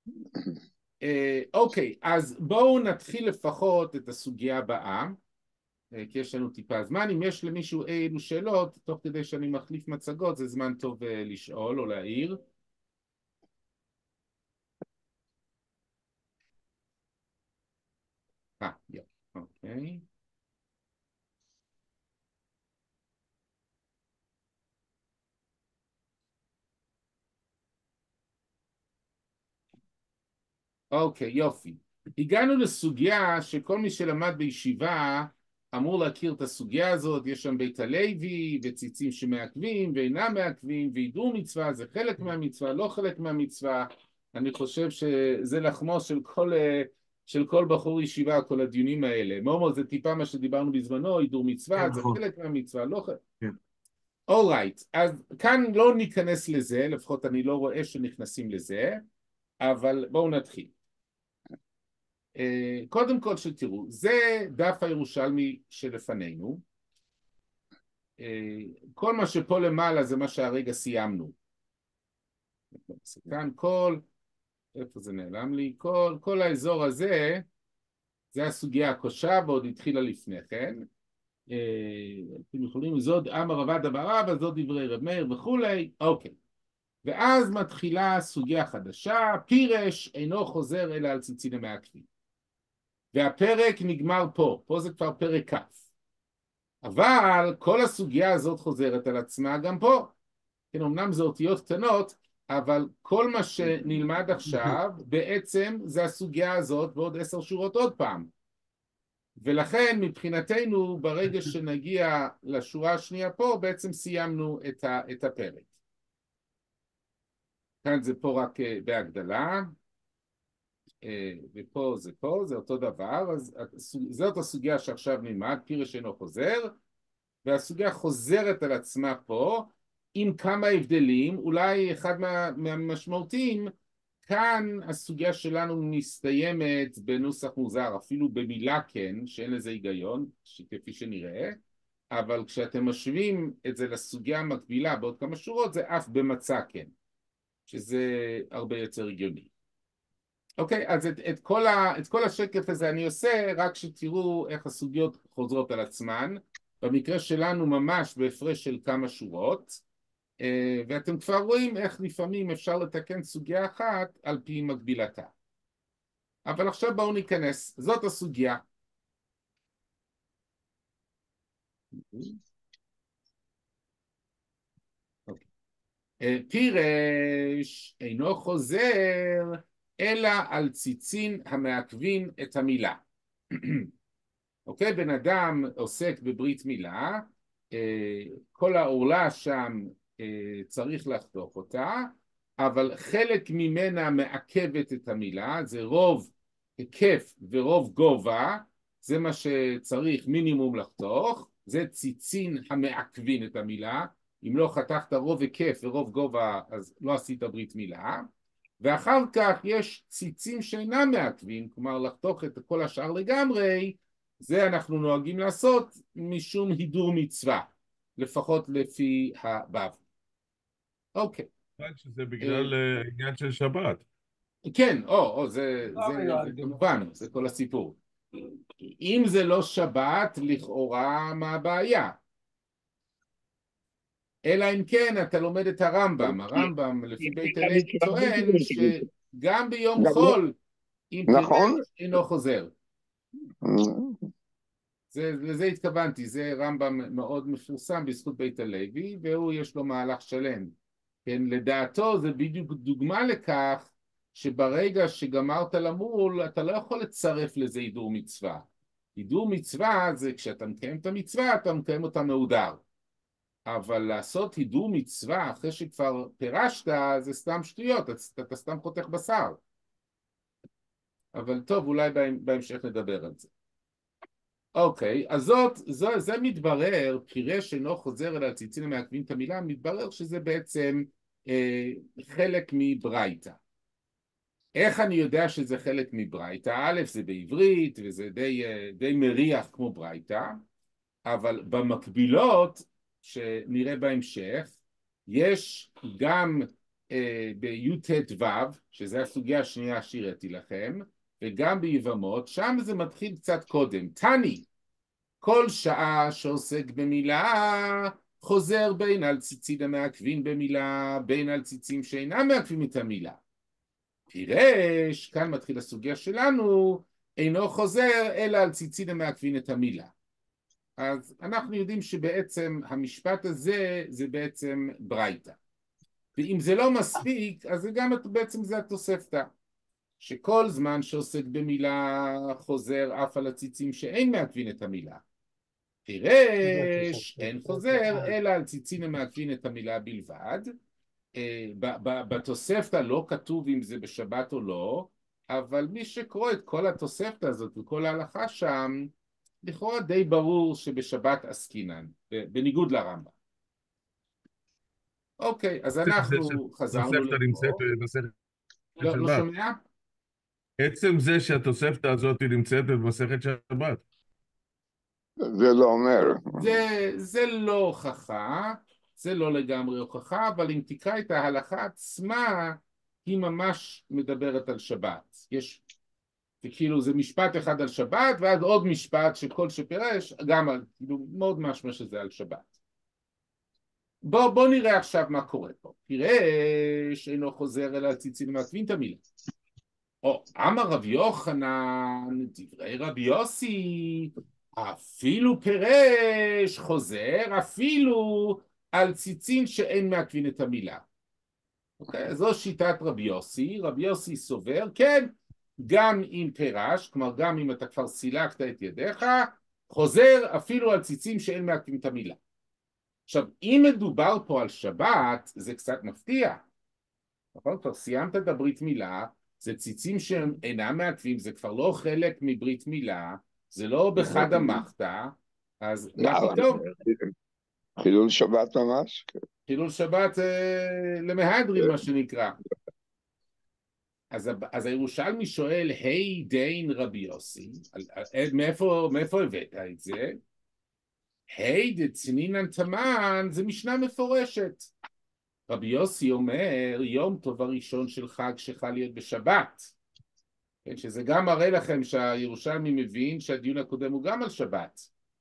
אוקיי, אז בואו נתחיל לפחות את הסוגיה הבאה, כי יש לנו טיפה זמן. אם יש למישהו אילו שאלות, תוך כדי שאני מחליף מצגות, זה זמן טוב לשאול או להעיר. אה, יופי, אוקיי. אוקיי, יופי. הגענו לסוגיה שכל מי שלמד בישיבה אמור להכיר את הסוגיה הזאת. יש שם בית הלוי וציצים שמעכבים ואינם מעכבים, והידור מצווה זה חלק מהמצווה, לא חלק מהמצווה. אני חושב שזה לחמו של כל, של כל בחור ישיבה, כל הדיונים האלה. מומו זה טיפה מה שדיברנו בזמנו, הידור מצווה זה חלק מהמצווה, לא חלק. אולרייט, אז כאן לא ניכנס לזה, לפחות אני לא רואה שנכנסים לזה, אבל בואו נתחיל. קודם כל שתראו, זה דף הירושלמי שלפנינו. כל מה שפה למעלה זה מה שהרגע סיימנו. כאן כל, איפה זה נעלם לי? כל, כל האזור הזה, זה הסוגיה הקושה ועוד התחילה לפני כן. אתם יכולים, זאת אמר רבא דבר רבא, זאת דברי רב מאיר וכולי, אוקיי. ואז מתחילה סוגיה חדשה, פירש אינו חוזר אלא על ציצין המעכבים. והפרק נגמר פה, פה זה כבר פרק כ'. אבל כל הסוגיה הזאת חוזרת על עצמה גם פה. כן, אמנם זה אותיות קטנות, אבל כל מה שנלמד עכשיו בעצם זה הסוגיה הזאת ועוד עשר שורות עוד פעם. ולכן מבחינתנו ברגע שנגיע לשורה השנייה פה בעצם סיימנו את, ה, את הפרק. כאן זה פה רק בהגדלה, ופה זה פה, זה אותו דבר, אז זאת הסוגיה שעכשיו נלמד, פירש אינו חוזר, והסוגיה חוזרת על עצמה פה, עם כמה הבדלים, אולי אחד מה, מהמשמעותיים, כאן הסוגיה שלנו מסתיימת בנוסח מוזר, אפילו במילה כן, שאין לזה היגיון, כפי שנראה, אבל כשאתם משווים את זה לסוגיה המקבילה בעוד כמה שורות, זה אף במצע כן, שזה הרבה יותר הגיוני. אוקיי, אז את, את, כל ה, את כל השקף הזה אני עושה, רק שתראו איך הסוגיות חוזרות על עצמן, במקרה שלנו ממש בהפרש של כמה שורות, ואתם כבר רואים איך לפעמים אפשר לתקן סוגיה אחת על פי מקבילתה. אבל עכשיו בואו ניכנס, זאת הסוגיה. פירש אינו חוזר אלא על ציצין המעכבין את המילה. אוקיי, בן אדם עוסק בברית מילה, כל העורלה שם צריך לחתוך אותה, אבל חלק ממנה מעכבת את המילה, זה רוב היקף ורוב גובה, זה מה שצריך מינימום לחתוך, זה ציצין המעכבין את המילה, אם לא חתכת רוב היקף ורוב גובה אז לא עשית ברית מילה, ואחר כך יש ציצים שאינם מעכבים, כלומר לחתוך את כל השאר לגמרי, זה אנחנו נוהגים לעשות משום הידור מצווה, לפחות לפי הבב. אוקיי. שזה בגלל עניין של שבת. כן, או, או, זה, זה, זה כמובן, זה כל הסיפור. אם זה לא שבת, לכאורה מה הבעיה? אלא אם כן אתה לומד את הרמב"ם, הרמב"ם לפי בית הלל טוען שגם ביום חול, אם פירש אינו חוזר. זה, לזה התכוונתי, זה רמב"ם מאוד מפורסם בזכות בית הלוי, והוא יש לו מהלך שלם. כן, לדעתו זה בדיוק דוגמה לכך שברגע שגמרת למול, אתה לא יכול לצרף לזה הידור מצווה. הידור מצווה זה כשאתה מקיים את המצווה, אתה מקיים אותה מהודר. אבל לעשות הידור מצווה אחרי שכבר פירשת, זה סתם שטויות, אתה, אתה סתם חותך בשר. אבל טוב, אולי בהמשך נדבר על זה. אוקיי, אז זאת, זו, זה מתברר, פירש אינו חוזר אל הציצין המעכבים את המילה, מתברר שזה בעצם אה, חלק מברייתא. איך אני יודע שזה חלק מברייתא? א', זה בעברית, וזה די, די מריח כמו ברייתא, אבל במקבילות, שנראה בהמשך, יש גם אה, בי"ט ו', שזה הסוגיה השנייה שהראיתי לכם, וגם ביבמות, שם זה מתחיל קצת קודם. תני, כל שעה שעוסק במילה, חוזר בין על ציצים המעכבים במילה, בין על ציצים שאינם מעכבים את המילה. פירש, כאן מתחיל הסוגיה שלנו, אינו חוזר אלא על ציצים המעכבים את המילה. אז אנחנו יודעים שבעצם המשפט הזה זה בעצם ברייתא. ואם זה לא מספיק, אז זה גם בעצם זה התוספתא. שכל זמן שעוסק במילה חוזר אף על הציצים שאין מעכבים את המילה. פירש, אין חוזר, אלא על ציצים המעכבים את המילה בלבד. בתוספתא לא כתוב אם זה בשבת או לא, אבל מי שקורא את כל התוספתא הזאת וכל ההלכה שם, לכאורה די ברור שבשבת עסקינן, בניגוד לרמב"ם. אוקיי, אז אנחנו חזרנו לפה. לא, לא שומע? עצם זה שהתוספתא הזאת נמצאת במסכת שבת. זה לא אומר. זה, זה לא הוכחה, זה לא לגמרי הוכחה, אבל אם תקרא את ההלכה עצמה, היא ממש מדברת על שבת. יש, וכאילו זה משפט אחד על שבת, ואז עוד משפט שכל שפירש, גם על, כאילו מאוד משמע שזה על שבת. בוא, בוא נראה עכשיו מה קורה פה. פירש אינו חוזר אל הציצים המעכבים את המילה. או אמר רב יוחנן, דברי רבי יוסי, אפילו פירש חוזר, אפילו על ציצין שאין מעכבים את המילה. אוקיי, זו שיטת רבי יוסי. רבי יוסי סובר, כן, גם אם פירש, כלומר גם אם אתה כבר סילקת את ידיך, חוזר אפילו על ציצים שאין מעכבים את המילה. עכשיו, אם מדובר פה על שבת, זה קצת מפתיע. נכון? כבר סיימת את הברית מילה, זה ציצים שהם אינם מעכבים, זה כבר לא חלק מברית מילה, זה לא בחד המחתה, אז מה פתאום? חילול שבת ממש. חילול שבת אה, למהדרין, מה שנקרא. אז, אז הירושלמי שואל, היי דין רבי יוסי, מאיפה, מאיפה הבאת את זה? היי דצנינן תמן, זה משנה מפורשת. רבי יוסי אומר, יום טוב הראשון של חג שחל להיות בשבת. כן, שזה גם מראה לכם שהירושלמי מבין שהדיון הקודם הוא גם על שבת.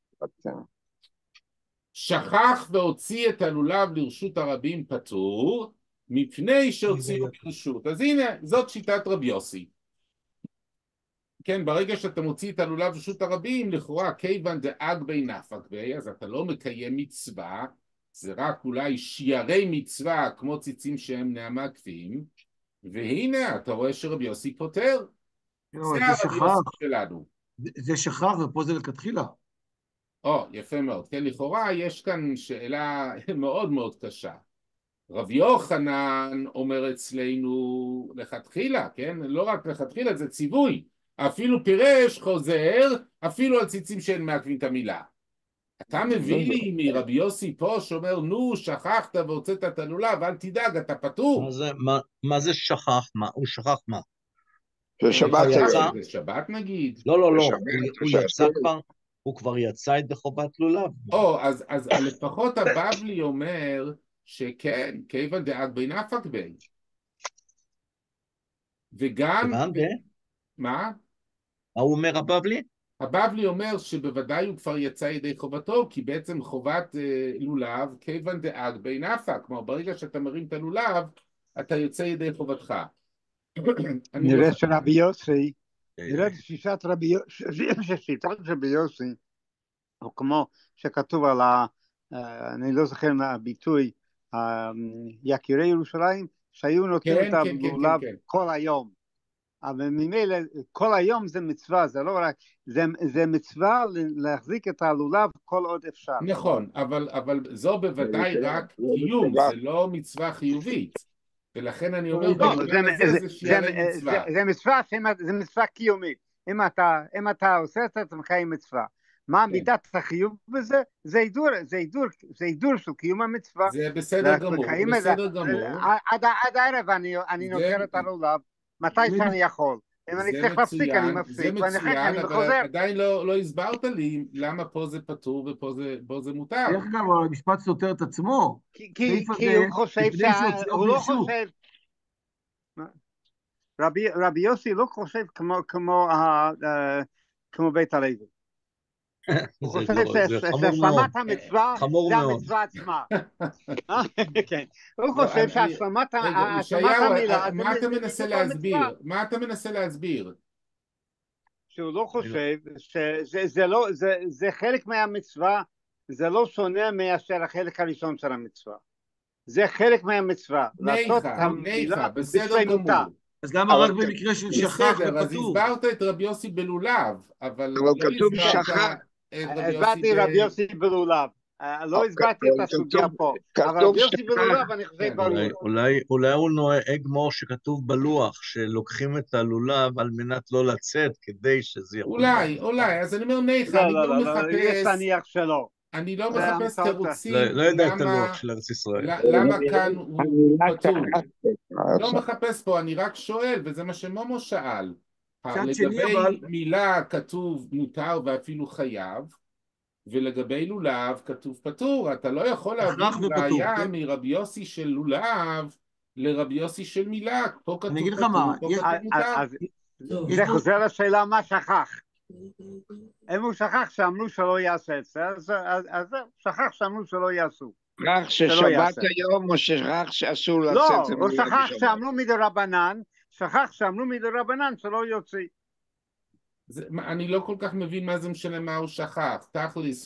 שכח והוציא את הלולב לרשות הרבים פטור, מפני שהוציאו ברשות. אז הנה, זאת שיטת רבי יוסי. כן, ברגע שאתה מוציא את הלולב לרשות הרבים, לכאורה, כיוון דאג בי נפק בי, אז אתה לא מקיים מצווה, זה רק אולי שיירי מצווה, כמו ציצים שהם נעמה כפיים, והנה, אתה רואה שרבי יוסי פותר. זה הרבי יוסי שלנו. זה שכח, ופה זה לכתחילה. או, יפה מאוד. כן, לכאורה יש כאן שאלה מאוד מאוד קשה. רבי יוחנן אומר אצלנו לכתחילה, כן? לא רק לכתחילה, זה ציווי. אפילו פירש חוזר, אפילו על ציצים שאין מעכבים את המילה. אתה מביא לי מרבי יוסי פה שאומר, נו, שכחת והוצאת את הלולב, אל תדאג, אתה פטור. מה זה, מה, מה זה שכח? מה? הוא שכח מה? זה שבת יצא? זה שבת נגיד. לא, לא, לא, שבת, הוא, הוא יצא כבר, הוא כבר יצא את בחובת לולב. או, אז, אז לפחות הבבלי אומר שכן, כיוון דאג בי נפק בי. וגם... כיוון ב? מה? מה הוא אומר הבבלי? הבבלי אומר שבוודאי הוא כבר יצא ידי חובתו, כי בעצם חובת אה, לולב, כיוון דאג בי נפק, כלומר ברגע שאתה מרים את הלולב, אתה יוצא ידי חובתך. נראה שרבי יוסי, נראה ששיטת רבי יוסי, ששיטת רבי יוסי, או כמו שכתוב על ה... אני לא זוכר מהביטוי, יקירי ירושלים, שהיו נותנים את הלולב כל היום. אבל ממילא כל היום זה מצווה, זה לא רק, זה, זה מצווה להחזיק את הלולב כל עוד אפשר. נכון, אבל, אבל זו בוודאי רק קיום, זה לא מצווה חיובית. ולכן אני אומר, לא, זה, זה, זה, זה, מצווה. זה, זה מצווה, זה מצווה קיומית. אם אתה, אם אתה עושה את עצמך עם מצווה, מה מידת החיוב בזה? זה הידור, זה הידור, זה הידור של קיום המצווה. זה בסדר גמור, בסדר גמור. עד, עד הערב אני, אני נוצר את הלולב, מתי שאני יכול. אם אני צריך להפסיק, אני מפסיק, ואני מצוין, אני אבל חוזר. עדיין לא, לא הסברת לי למה פה זה פטור ופה זה, פה זה מותר. דרך אגב, המשפט סותר את עצמו. כי, כי, כי הוא חושב, הוא לא חושב, רבי, רבי יוסי לא חושב כמו, כמו, כמו בית הלוי. הוא חושב שהשלמת המצווה זה המצווה עצמה. הוא חושב שהשלמת המילה... מה אתה מנסה להסביר? מה אתה מנסה להסביר? שהוא לא חושב שזה חלק מהמצווה, זה לא שונה מאשר החלק הראשון של המצווה. זה חלק מהמצווה. לעשות המילה בשלמותה. אז למה רק במקרה של שכח ופטור? אז הסברת את רבי יוסי בלולב, אבל כתוב שכח. הסברתי רבי יוסי בלולב, לא הסברתי את הסוגיה פה, אבל רבי יוסי בלולב אני חושב ברור. אולי הוא נוהג כמו שכתוב בלוח, שלוקחים את הלולב על מנת לא לצאת, כדי שזה יכול... אולי, אולי, אז אני אומר ניחה, אני לא מחפש... יש להניח שלא. אני לא מחפש תירוצים, לא יודע את הלוח של ארץ ישראל. למה כאן הוא פטור? לא מחפש פה, אני רק שואל, וזה מה שמומו שאל. לגבי מילה כתוב מותר ואפילו חייב, ולגבי לולב כתוב פטור. אתה לא יכול להביא ראיה מרבי יוסי של לולב לרבי יוסי של מילה. פה כתוב פטור, פה כתוב מותר. זה חוזר לשאלה מה שכח. אם הוא שכח שאמרו שלא יעשה את זה, אז שכח שאמרו שלא יעשו. שכח ששבת היום או שכח שאסור לצאת? לא, הוא שכח שאמרו מדרבנן, שכח שאמרו מדרבנן שלא יוציא. אני לא כל כך מבין מה זה משנה מה הוא שכח. תכלס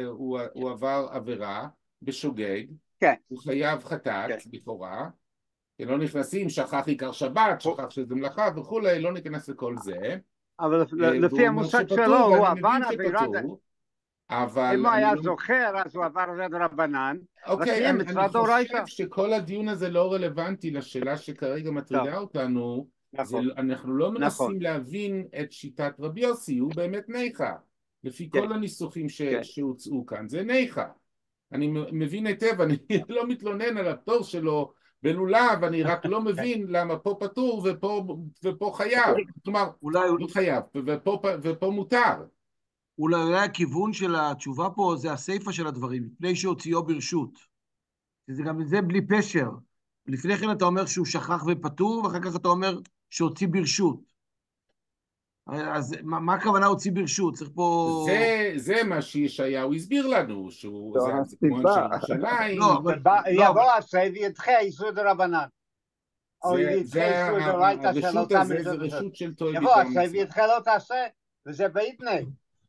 הוא עבר עבירה בשוגג, הוא חייב חטאת לכאורה, לא נכנסים, שכח עיקר שבת, שכח שזה מלאכה וכולי, לא ניכנס לכל זה. אבל והוא לפי אומר המושג שפטור, שלו, הוא ואני עבר מבין עבירה, שפטור, אבל אם הוא אני היה לא... זוכר, אז הוא עבר עבירת רבנן, אוקיי, לפי אני, מצוות אני דאורייתא. חושב שכל הדיון הזה לא רלוונטי לשאלה שכרגע מטרידה טוב. אותנו. זה, נכון, אנחנו לא נכון. מנסים להבין את שיטת רבי יוסי, הוא באמת ניחא. לפי כן. כל הניסוחים ש, כן. שהוצאו כאן, זה ניחא. אני מבין היטב, אני לא מתלונן על הפטור שלו בלולב, אני רק לא מבין למה פה פטור ופה, ופה חייב. כלומר, אולי, לא חייב, ופה, ופה מותר. אולי, אולי הכיוון של התשובה פה זה הסיפא של הדברים, לפני שהוציאו ברשות. זה גם זה בלי פשר. לפני כן אתה אומר שהוא שכח ופטור, ואחר כך אתה אומר שהוציא ברשות. אז מה, מה הכוונה הוציא ברשות? צריך פה... זה, זה מה שישעיהו הסביר לנו, שהוא, זו זה, זה כמו הסיבה. אנשי ירושלים. לא, אבל... לא, יבוא עשה וידחה איסור דרבנן. או זה, ידחה זה, איסור ה- דאורייתא הרשות שלא הזה תעמיד זה את זה. רשות של תועבה יבוא עשה במצווה. וידחה לא תעשה, וזה בעיתני.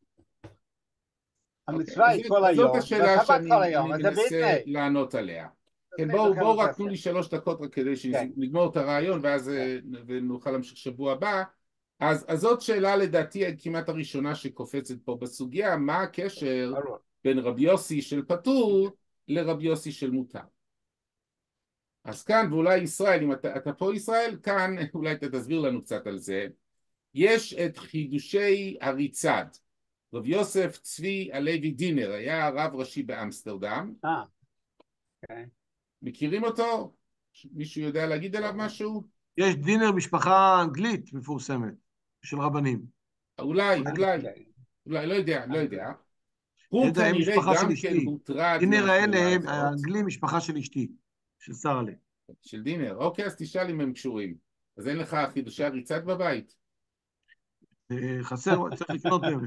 המצווה אז היא זה- כל זאת היום, השאלה והשבת שאני כל היום, אני אז זה מנסה בעיתני. לענות עליה. כן, זה בואו לכם בואו זה רק תנו יפה. לי שלוש דקות רק כדי כן. שנגמור את הרעיון, ואז אה, ונוכל להמשיך שבוע הבא. אז, אז זאת שאלה לדעתי כמעט הראשונה שקופצת פה בסוגיה, מה הקשר ברור. בין רבי יוסי של פטור לרבי יוסי של מותר. אז כאן, ואולי ישראל, אם אתה, אתה פה ישראל, כאן אולי אתה תסביר לנו קצת על זה. יש את חידושי הריצד. רב יוסף צבי הלוי דינר, היה רב ראשי באמסטרדם. אה, אוקיי. מכירים אותו? מישהו יודע להגיד עליו משהו? יש דינר משפחה אנגלית מפורסמת, של רבנים. אולי, אולי, אוקיי. אולי, לא יודע, לא יודע. אני הוא יודע, הם כנראה משפחה של גם כן אשתי. הוטרד דינר האלה, מהשאלה הם- הזאת. האנגלים, משפחה של אשתי, של שרלה. של דינר. אוקיי, אז תשאל אם הם קשורים. אז אין לך חידושי הריצד בבית? אה, חסר, צריך לקנות באמת.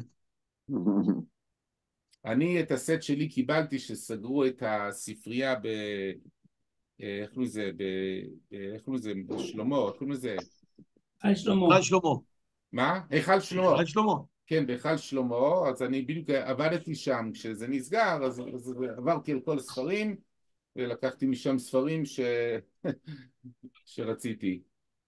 אני את הסט שלי קיבלתי שסגרו את הספרייה ב... אה, איך קוראים לזה? ב... אה, איך קוראים לזה? בשלמה, איך קוראים לזה? היי שלמה. היכל שלמה. מה? היכל שלמה. היכל שלמה. כן, בהיכל שלמה, אז אני בדיוק עבדתי שם, כשזה נסגר, אז, אז עברתי על כל הספרים, ולקחתי משם ספרים ש... שרציתי.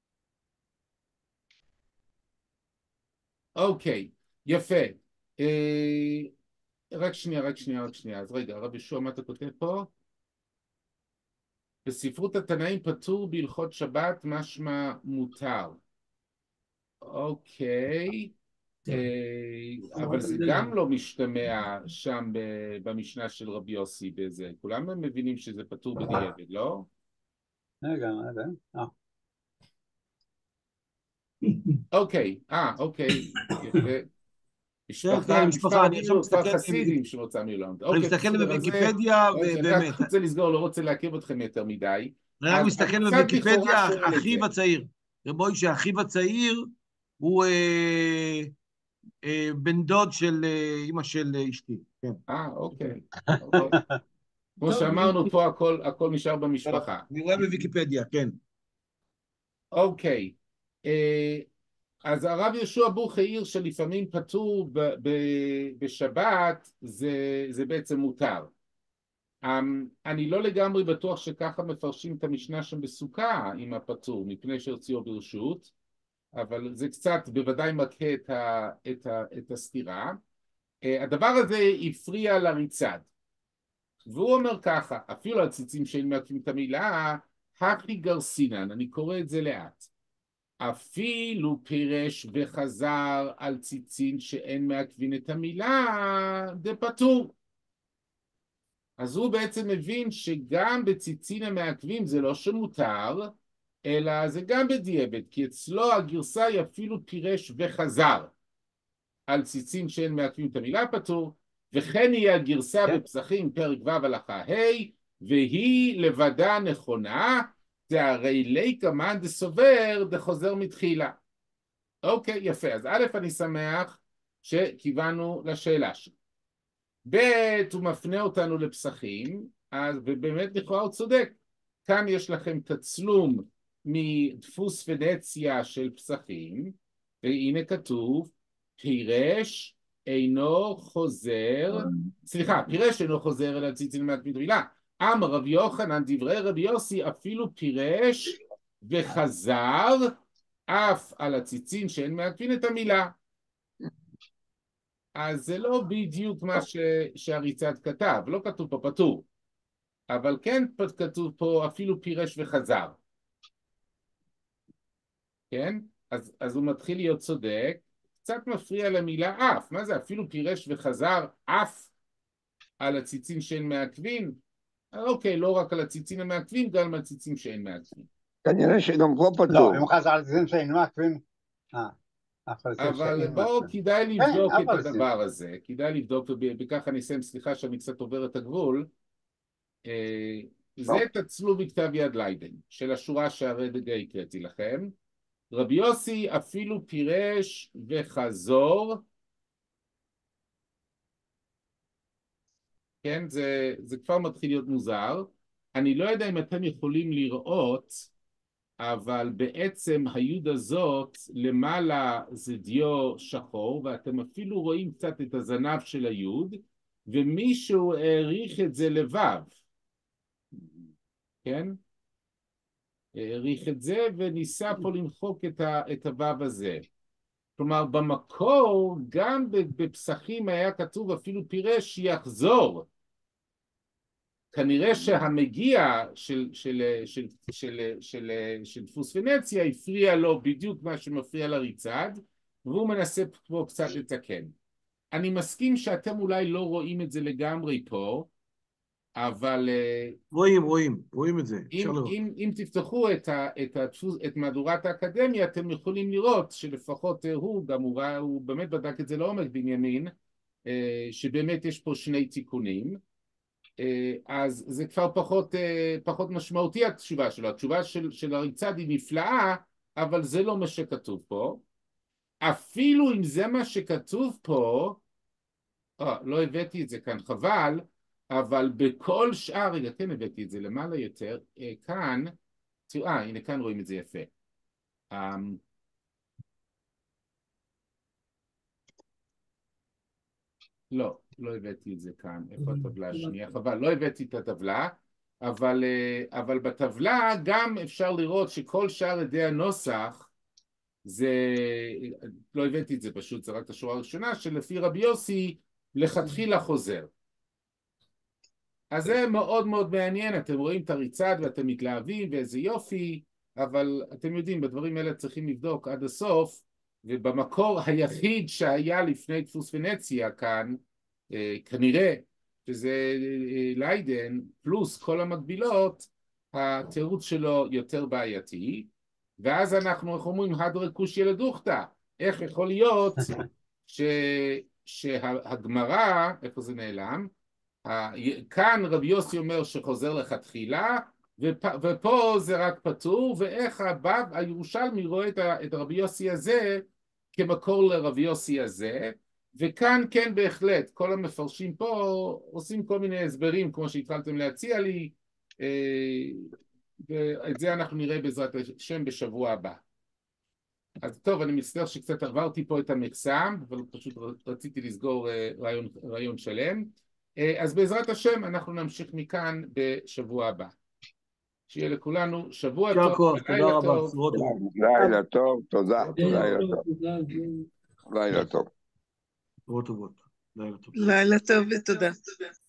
אוקיי, יפה. אה, רק שנייה, רק שנייה, רק שנייה. אז רגע, הרב ישוע, מה אתה כותב פה? בספרות התנאים פטור בהלכות שבת, משמע מותר. אוקיי. אה, אבל זה גם לא משתמע שם ב- במשנה של רבי יוסי בזה. כולם מבינים שזה פטור בדיעבד, לא? רגע, רגע. אה. אוקיי, אה, אוקיי, יפה. כן, משפחה, משפחה, משפחת אני עכשיו דיור, כפר מסתכל- חסידים שרוצה מילון. אני מסתכל בוויקיפדיה, ובאמת. אני רוצה לסגור, לא רוצה לעכב אתכם יותר מדי. אני רק אז- מסתכל אז קצת לכאורה בוויקיפדיה, שואל את אחיו זה. הצעיר. רב מוישה, אחיו הצעיר, הוא אה, אה, בן דוד של אה, אמא של אה, אשתי. כן. אה, אוקיי. אוקיי. כמו שאמרנו פה, הכל הכל נשאר במשפחה. אני רואה בוויקיפדיה, כן. אוקיי. אה, אז הרב יהושע בוך העיר שלפעמים פטור ב- ב- בשבת זה, זה בעצם מותר. אמ, אני לא לגמרי בטוח שככה מפרשים את המשנה שם בסוכה עם הפטור, מפני שהוציאו ברשות, אבל זה קצת בוודאי מכה את, ה, את, ה, את הסתירה. אה, הדבר הזה הפריע לריצד, והוא אומר ככה, אפילו הציצים שאין מעכבים את המילה, הכי גרסינן, אני קורא את זה לאט. אפילו פירש וחזר על ציצין שאין מעכבים את המילה, זה פטור. אז הוא בעצם מבין שגם בציצין המעכבים זה לא שמותר, אלא זה גם בדיעבד, כי אצלו הגרסה היא אפילו פירש וחזר על ציצין שאין מעכבים את המילה פטור, וכן היא הגרסה בפסחים פרק ו' הלכה ה', והיא לבדה נכונה, זה הרי ליקה מאן דסובר דחוזר מתחילה. אוקיי, יפה. אז א', אני שמח שכיוונו לשאלה שלי. ב', הוא מפנה אותנו לפסחים, אז ובאמת לכאורה הוא צודק. כאן יש לכם תצלום מדפוס ונציה של פסחים, והנה כתוב, פירש אינו חוזר, סליחה, פירש אינו חוזר אלא ציצין מעכבים את המילה, אמר רב יוחנן דברי רבי יוסי אפילו פירש וחזר אף על הציצין שאין מעכבין את המילה. אז זה לא בדיוק מה ש... שהריצ"ד כתב, לא כתוב פה פטור, אבל כן כתוב פה אפילו פירש וחזר. כן? אז, אז הוא מתחיל להיות צודק, קצת מפריע למילה אף. מה זה אפילו פירש וחזר אף על הציצין שאין מעכבין? אוקיי, לא רק על הציצין המעכבין, גם על הציצין שאין מעכבין. כנראה שגם פה פטור. לא, אם הוא חזר על הציצין שאין מעכבין. אבל בואו, כדאי לבדוק את הדבר הזה, כדאי לבדוק, ובכך אני אסיים, סליחה שאני קצת עובר את הגבול. זה תצלו בכתב יד ליידן, של השורה שהרגע הקראתי לכם. רבי יוסי אפילו פירש וחזור, כן, זה, זה כבר מתחיל להיות מוזר. אני לא יודע אם אתם יכולים לראות, אבל בעצם היוד הזאת למעלה זה דיו שחור, ואתם אפילו רואים קצת את הזנב של היוד, ומישהו העריך את זה לבב, כן? העריך את זה וניסה פה למחוק את, ה, את הוו הזה. כלומר, במקור, גם בפסחים היה כתוב אפילו פירש יחזור. כנראה שהמגיע של, של, של, של, של, של דפוס ונציה הפריע לו בדיוק מה שמפריע לריצ"ד, והוא מנסה פה קצת לתקן. אני מסכים שאתם אולי לא רואים את זה לגמרי פה, אבל... רואים, רואים, רואים את זה. אם, אם, אם תפתחו את, ה, את, הדפוס, את מהדורת האקדמיה, אתם יכולים לראות שלפחות הוא, גם הוא, הוא באמת בדק את זה לעומק בנימין, שבאמת יש פה שני תיקונים, אז זה כבר פחות, פחות משמעותי התשובה שלו. התשובה של, של הריצ"ד היא נפלאה, אבל זה לא מה שכתוב פה. אפילו אם זה מה שכתוב פה, אה, לא הבאתי את זה כאן, חבל, אבל בכל שאר, רגע, כן הבאתי את זה למעלה יותר, כאן, אה, הנה כאן רואים את זה יפה. לא, לא הבאתי את זה כאן, איפה הטבלה השנייה? חבל, לא הבאתי את הטבלה, אבל, אבל בטבלה גם אפשר לראות שכל שאר עדי הנוסח, זה, לא הבאתי את זה פשוט, זה רק את השורה הראשונה, שלפי רבי יוסי לכתחילה חוזר. אז זה מאוד מאוד מעניין, אתם רואים את הריצ"ד ואתם מתלהבים ואיזה יופי, אבל אתם יודעים, בדברים האלה צריכים לבדוק עד הסוף, ובמקור היחיד שהיה לפני דפוס ונציה כאן, כנראה שזה ליידן, פלוס כל המקבילות, התירוץ שלו יותר בעייתי, ואז אנחנו, איך אומרים, הדרה קושיה לדוכתא, איך יכול להיות ש... שהגמרא, איפה זה נעלם? כאן רבי יוסי אומר שחוזר לכתחילה, ופ... ופה זה רק פטור, ואיך הבב, הירושלמי רואה את, ה... את רבי יוסי הזה כמקור לרבי יוסי הזה, וכאן כן בהחלט, כל המפרשים פה עושים כל מיני הסברים, כמו שהתחלתם להציע לי, ואת זה אנחנו נראה בעזרת השם בשבוע הבא. אז טוב, אני מצטער שקצת עברתי פה את המקסם, אבל פשוט רציתי לסגור רעיון, רעיון שלם. אז בעזרת השם אנחנו נמשיך מכאן בשבוע הבא. שיהיה לכולנו שבוע טוב, לילה טוב. לילה טוב, תודה. לילה טוב. לילה טוב. שבוע טובות. לילה טוב. לילה טוב ותודה.